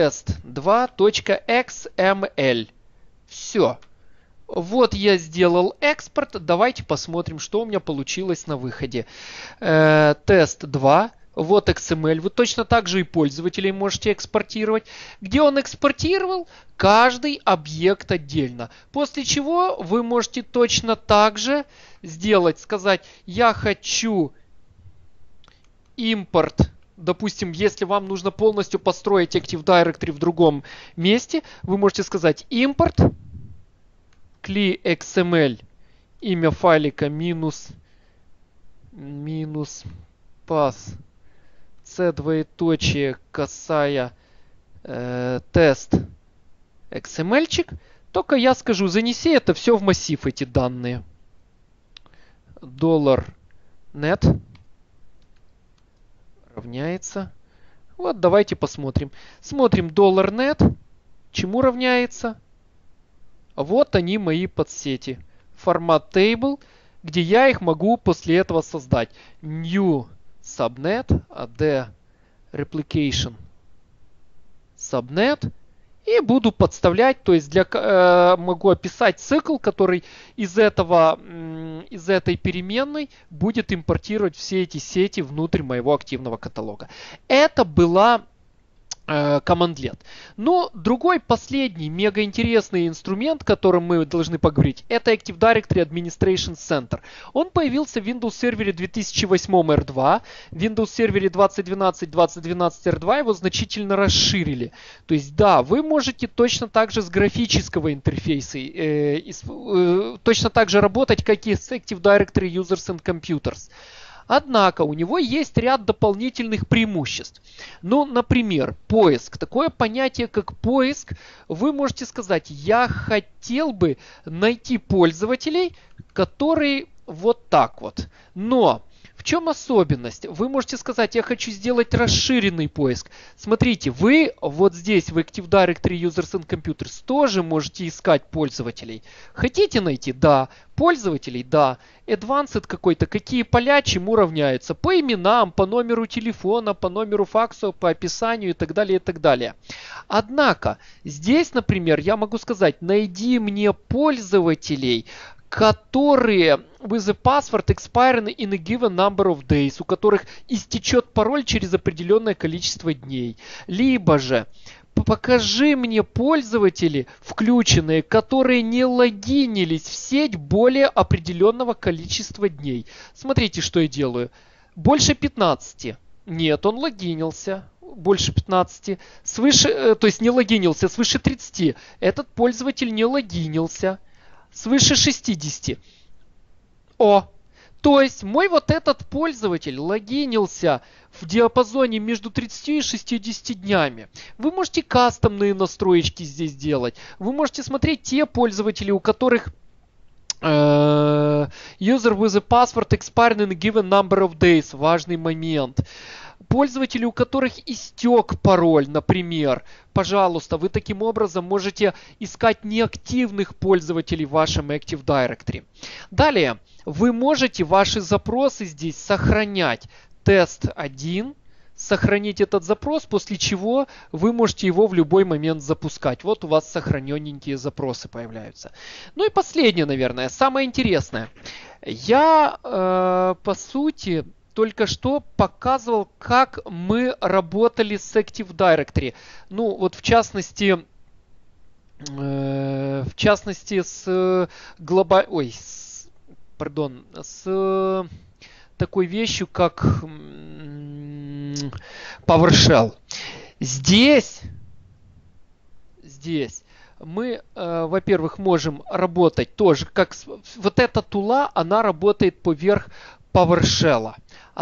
test2.xml. Все. Вот я сделал экспорт. Давайте посмотрим, что у меня получилось на выходе. Test2. Вот XML. Вы точно так же и пользователей можете экспортировать. Где он экспортировал? Каждый объект отдельно. После чего вы можете точно так же сделать, сказать, я хочу импорт. Допустим, если вам нужно полностью построить Active Directory в другом месте, вы можете сказать импорт CLI XML, имя файлика минус path C двоеточие касая тест XML-чик. Только я скажу, занеси это все в массив, эти данные. $net равняется. Вот давайте посмотрим. Смотрим $net. Чему равняется? Вот они мои подсети. Формат table, где я их могу после этого создать. New subnet, AD replication subnet. И буду подставлять, то есть могу описать цикл, который из этой переменной будет импортировать все эти сети внутрь моего активного каталога. Это была командлет. Но другой, последний, мега интересный инструмент, о котором мы должны поговорить, это Active Directory Administration Center. Он появился в Windows Server 2008 R2, в Windows Server 2012 R2 его значительно расширили. То есть, да, вы можете точно так же с графического интерфейса, точно так же работать, как и с Active Directory Users and Computers. Однако у него есть ряд дополнительных преимуществ. Ну, например, поиск. Такое понятие, как поиск, вы можете сказать, я хотел бы найти пользователей, которые вот так вот. Но в чем особенность? Вы можете сказать, я хочу сделать расширенный поиск. Смотрите, вы вот здесь в Active Directory Users and Computers тоже можете искать пользователей. Хотите найти? Да. Пользователей? Да. Advanced какой-то, какие поля чему равняются? По именам, по номеру телефона, по номеру факса, по описанию и так далее, и так далее. Однако, здесь, например, я могу сказать, найди мне пользователей, которые with a password expiring in a given number of days, у которых истечет пароль через определенное количество дней. Либо же покажи мне пользователи включенные, которые не логинились в сеть более определенного количества дней. Смотрите, что я делаю. Больше 15. Нет, он логинился. Больше 15. Свыше, то есть не логинился. Свыше 30. Этот пользователь не логинился. Свыше 60. О! То есть мой вот этот пользователь логинился в диапазоне между 30 и 60 днями. Вы можете кастомные настроечки здесь делать. Вы можете смотреть те пользователи, у которых user with a password expiring in a given number of days. Важный момент. Пользователи, у которых истек пароль, например, пожалуйста, вы таким образом можете искать неактивных пользователей в вашем Active Directory. Далее, вы можете ваши запросы здесь сохранять. Тест 1. Сохранить этот запрос, после чего вы можете его в любой момент запускать. Вот у вас сохраненненькие запросы появляются. Ну и последнее, наверное, самое интересное. Я, по сути, только что показывал, как мы работали с Active Directory. Ну, вот в частности с с такой вещью, как PowerShell. Здесь мы, во-первых, можем работать тоже, как вот эта тула, она работает поверх PowerShell.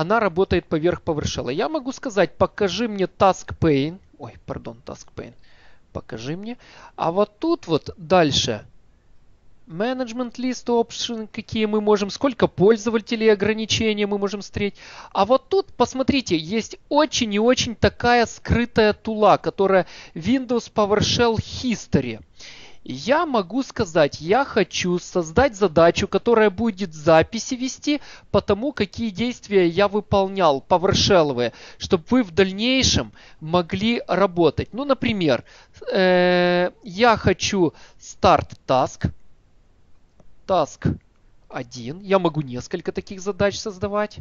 Я могу сказать, покажи мне TaskPane. TaskPane. Покажи мне. А вот тут вот дальше. Management List Option, какие мы можем, сколько пользователей ограничения мы можем смотреть. А вот тут, посмотрите, есть очень и очень такая скрытая тула, которая Windows PowerShell History. Я могу сказать, я хочу создать задачу, которая будет записи вести по тому, какие действия я выполнял, PowerShell'овые, чтобы вы в дальнейшем могли работать. Ну, например, я хочу Start Task. Task 1. Я могу несколько таких задач создавать.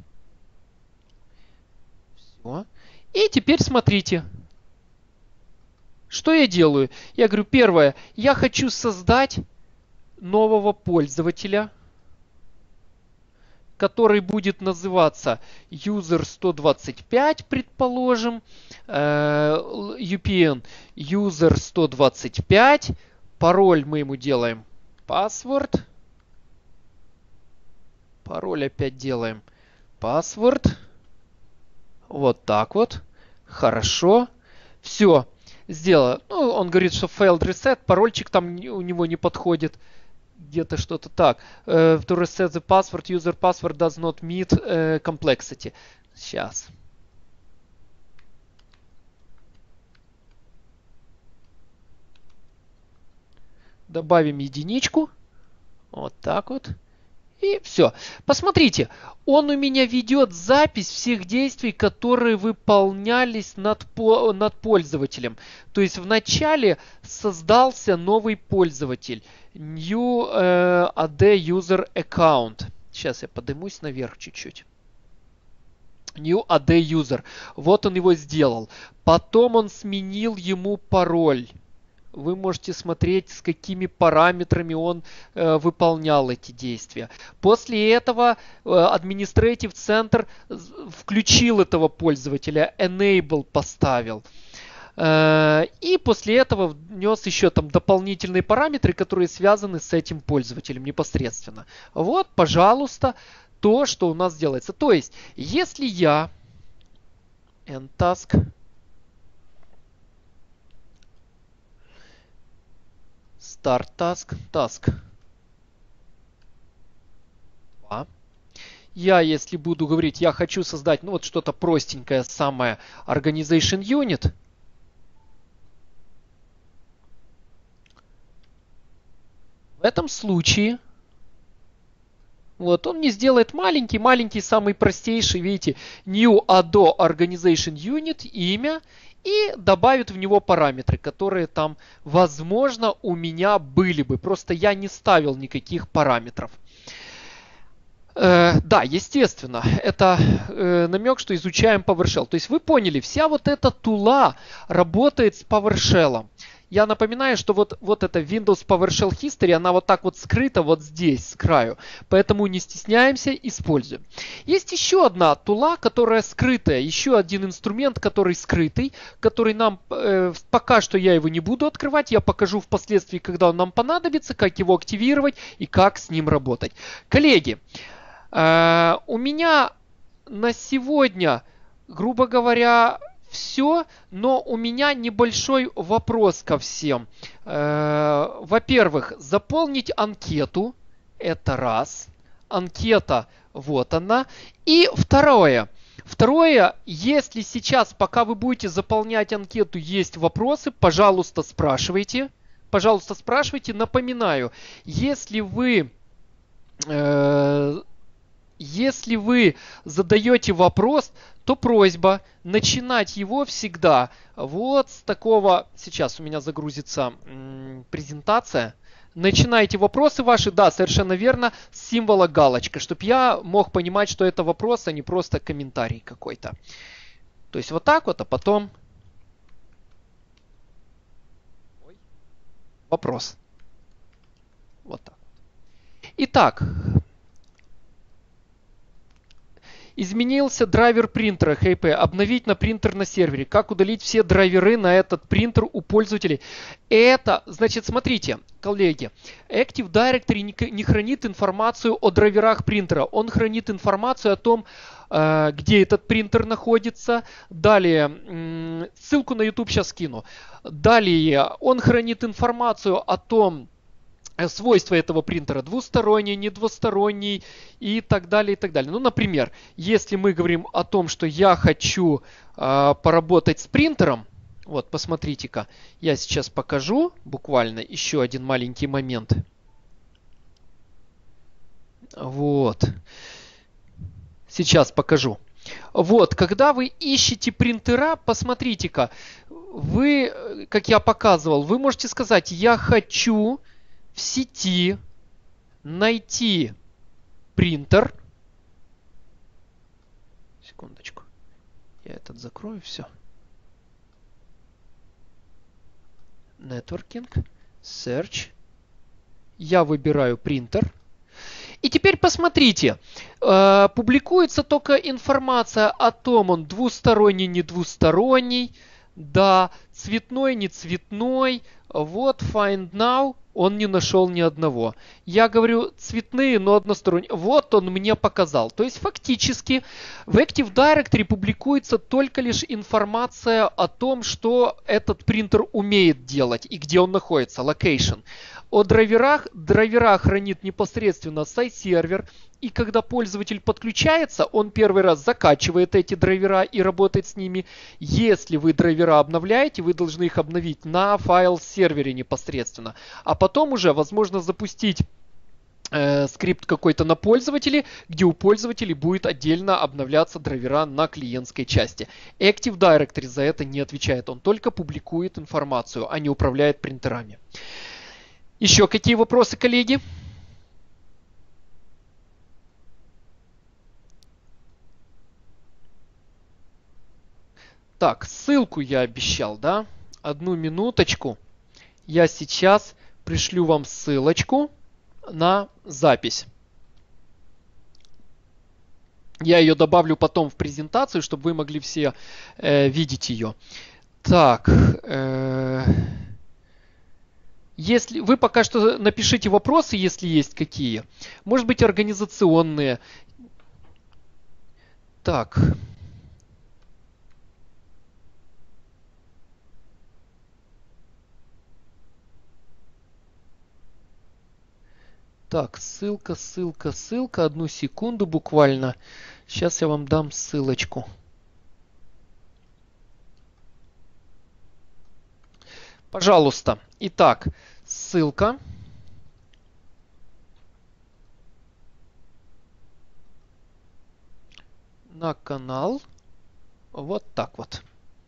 Все. И теперь смотрите. Что я делаю? Я говорю, первое. Я хочу создать нового пользователя, который будет называться user125, предположим. UPN user125. Пароль мы ему делаем password. Пароль опять делаем password. Вот так вот. Хорошо. Все. Сделано. Ну, он говорит, что failed reset. Парольчик там у него не подходит. Где-то что-то так. To reset the password, user password does not meet complexity. Сейчас. Добавим единичку. Вот так вот. И все. Посмотрите, он у меня ведет запись всех действий, которые выполнялись над пользователем. То есть вначале создался новый пользователь. New AD User Account. Сейчас я поднимусь наверх чуть-чуть. New AD User. Вот он его сделал. Потом он сменил ему пароль. Вы можете смотреть, с какими параметрами он выполнял эти действия. После этого Administrative Center включил этого пользователя, Enable поставил. И после этого внес еще там дополнительные параметры, которые связаны с этим пользователем непосредственно. Вот, пожалуйста, то, что у нас делается. То есть, если я endtask Start Task, Task 2. Я, если буду говорить, я хочу создать, ну вот что-то простенькое, самое Organization Unit. В этом случае, вот он мне сделает маленький, самый простейший, видите, New ADO Organization Unit, имя. И добавит в него параметры, которые там, возможно, у меня были бы. Просто я не ставил никаких параметров. Да, естественно, это намек, что изучаем PowerShell. То есть вы поняли, вся вот эта тула работает с PowerShell. Я напоминаю, что вот эта Windows PowerShell History, она вот так вот скрыта вот здесь, с краю. Поэтому не стесняемся, используем. Есть еще одна тула, которая скрытая. Еще один инструмент, который скрытый, который нам, пока что я его не буду открывать. Я покажу впоследствии, когда он нам понадобится, как его активировать и как с ним работать. Коллеги, у меня на сегодня, грубо говоря, все, но у меня небольшой вопрос ко всем. Во-первых, заполнить анкету. Это раз. Анкета, вот она. И второе. Второе, если сейчас, пока вы будете заполнять анкету, есть вопросы, пожалуйста, спрашивайте. Пожалуйста, спрашивайте. Напоминаю, если вы задаете вопрос, то просьба начинать его всегда вот с такого. Сейчас у меня загрузится презентация. Начинайте вопросы ваши, да, совершенно верно, с символа галочка, чтобы я мог понимать, что это вопрос, а не просто комментарий какой-то. То есть вот так вот, а потом вопрос. Вот так. Итак, изменился драйвер принтера HP. Обновить на принтер на сервере. Как удалить все драйверы на этот принтер у пользователей? Это, значит, смотрите, коллеги. Active Directory не хранит информацию о драйверах принтера. Он хранит информацию о том, где этот принтер находится. Далее, ссылку на YouTube сейчас скину. Далее, он хранит информацию о том, свойства этого принтера: двусторонний, не двусторонний и так далее, и так далее. Ну, например, если мы говорим о том, что я хочу поработать с принтером, вот, посмотрите-ка, я сейчас покажу буквально еще один маленький момент. Вот. Сейчас покажу. Вот, когда вы ищете принтера, посмотрите-ка, вы, как я показывал, вы можете сказать: я хочу в сети найти принтер. Секундочку. Я этот закрою, все. Networking. Search. Я выбираю принтер. И теперь посмотрите. Публикуется только информация о том, он двусторонний, не двусторонний. Да, цветной, не цветной. Вот, find now. Он не нашел ни одного. Я говорю цветные, но односторонние. Вот он мне показал. То есть фактически в Active Directory публикуется только лишь информация о том, что этот принтер умеет делать и где он находится. Location. О драйверах. Драйвера хранит непосредственно сайт-сервер. И когда пользователь подключается, он первый раз закачивает эти драйвера и работает с ними. Если вы драйвера обновляете, вы должны их обновить на файл-сервере непосредственно. А потом уже возможно запустить скрипт какой-то на пользователе, где у пользователей будет отдельно обновляться драйвера на клиентской части. Active Directory за это не отвечает. Он только публикует информацию, а не управляет принтерами. Еще какие вопросы, коллеги? Так, ссылку я обещал, да? Одну минуточку. Я сейчас пришлю вам ссылочку на запись. Я ее добавлю потом в презентацию, чтобы вы могли все видеть ее. Так, если вы пока что напишите вопросы, если есть какие. Может быть, организационные. Так. Так, ссылка, ссылка, ссылка. Одну секунду буквально. Сейчас я вам дам ссылочку. Пожалуйста. Итак, ссылка. На канал. Вот так вот.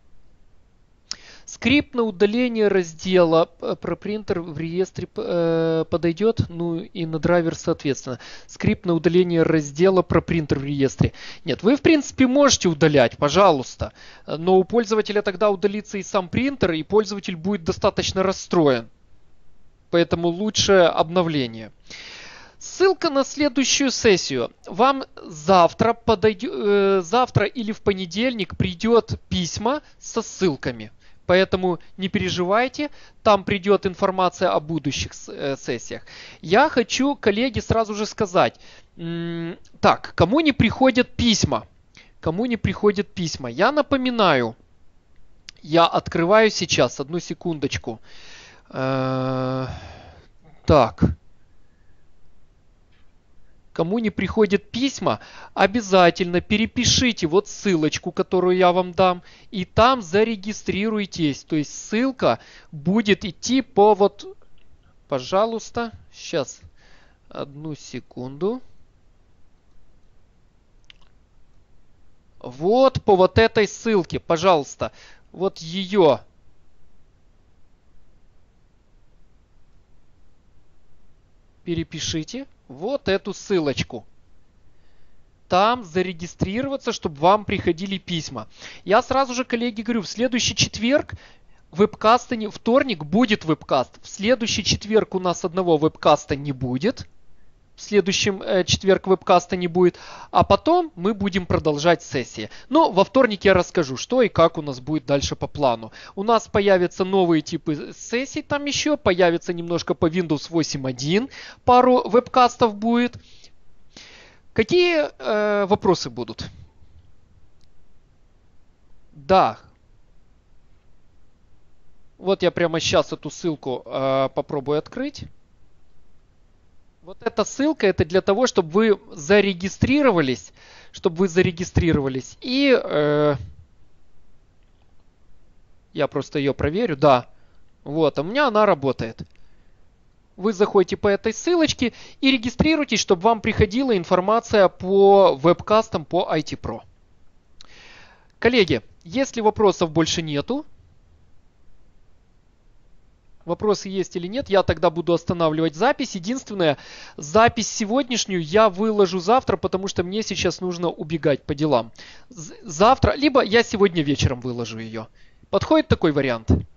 Скрипт на удаление раздела про принтер в реестре подойдет, ну и на драйвер соответственно. Скрипт на удаление раздела про принтер в реестре. Нет, вы в принципе можете удалять, пожалуйста. Но у пользователя тогда удалится и сам принтер, и пользователь будет достаточно расстроен. Поэтому лучше обновление. Ссылка на следующую сессию. Вам завтра или в понедельник придет письмо со ссылками. Поэтому не переживайте, там придет информация о будущих сессиях. Я хочу, коллеги, сразу же сказать. Так, кому не приходят письма? Кому не приходят письма? Я напоминаю. Я открываю сейчас, одну секундочку. Так. кому не приходят письма, обязательно перепишите вот ссылочку, которую я вам дам, и там зарегистрируйтесь. То есть ссылка будет идти по вот, пожалуйста, сейчас, одну секунду. Вот по вот этой ссылке, пожалуйста, вот ее. Перепишите вот эту ссылочку. Там зарегистрироваться, чтобы вам приходили письма. Я сразу же, коллеги, говорю, в следующий четверг вебкаста не... Вторник будет вебкаст. В следующий четверг у нас одного вебкаста не будет. В следующем четверг вебкаста не будет. А потом мы будем продолжать сессии. Но во вторник я расскажу, что и как у нас будет дальше по плану. У нас появятся новые типы сессий там еще. Появится немножко по Windows 8.1. Пару вебкастов будет. Какие вопросы будут? Да. Вот я прямо сейчас эту ссылку попробую открыть. Вот эта ссылка, это для того, чтобы вы зарегистрировались. И я просто ее проверю. Да. Вот, у меня она работает. Вы заходите по этой ссылочке и регистрируйтесь, чтобы вам приходила информация по вебкастам по IT Pro. Коллеги, если вопросов больше нету, вопросы есть или нет, я тогда буду останавливать запись. Единственное, запись сегодняшнюю я выложу завтра, потому что мне сейчас нужно убегать по делам. Завтра, либо я сегодня вечером выложу ее. Подходит такой вариант?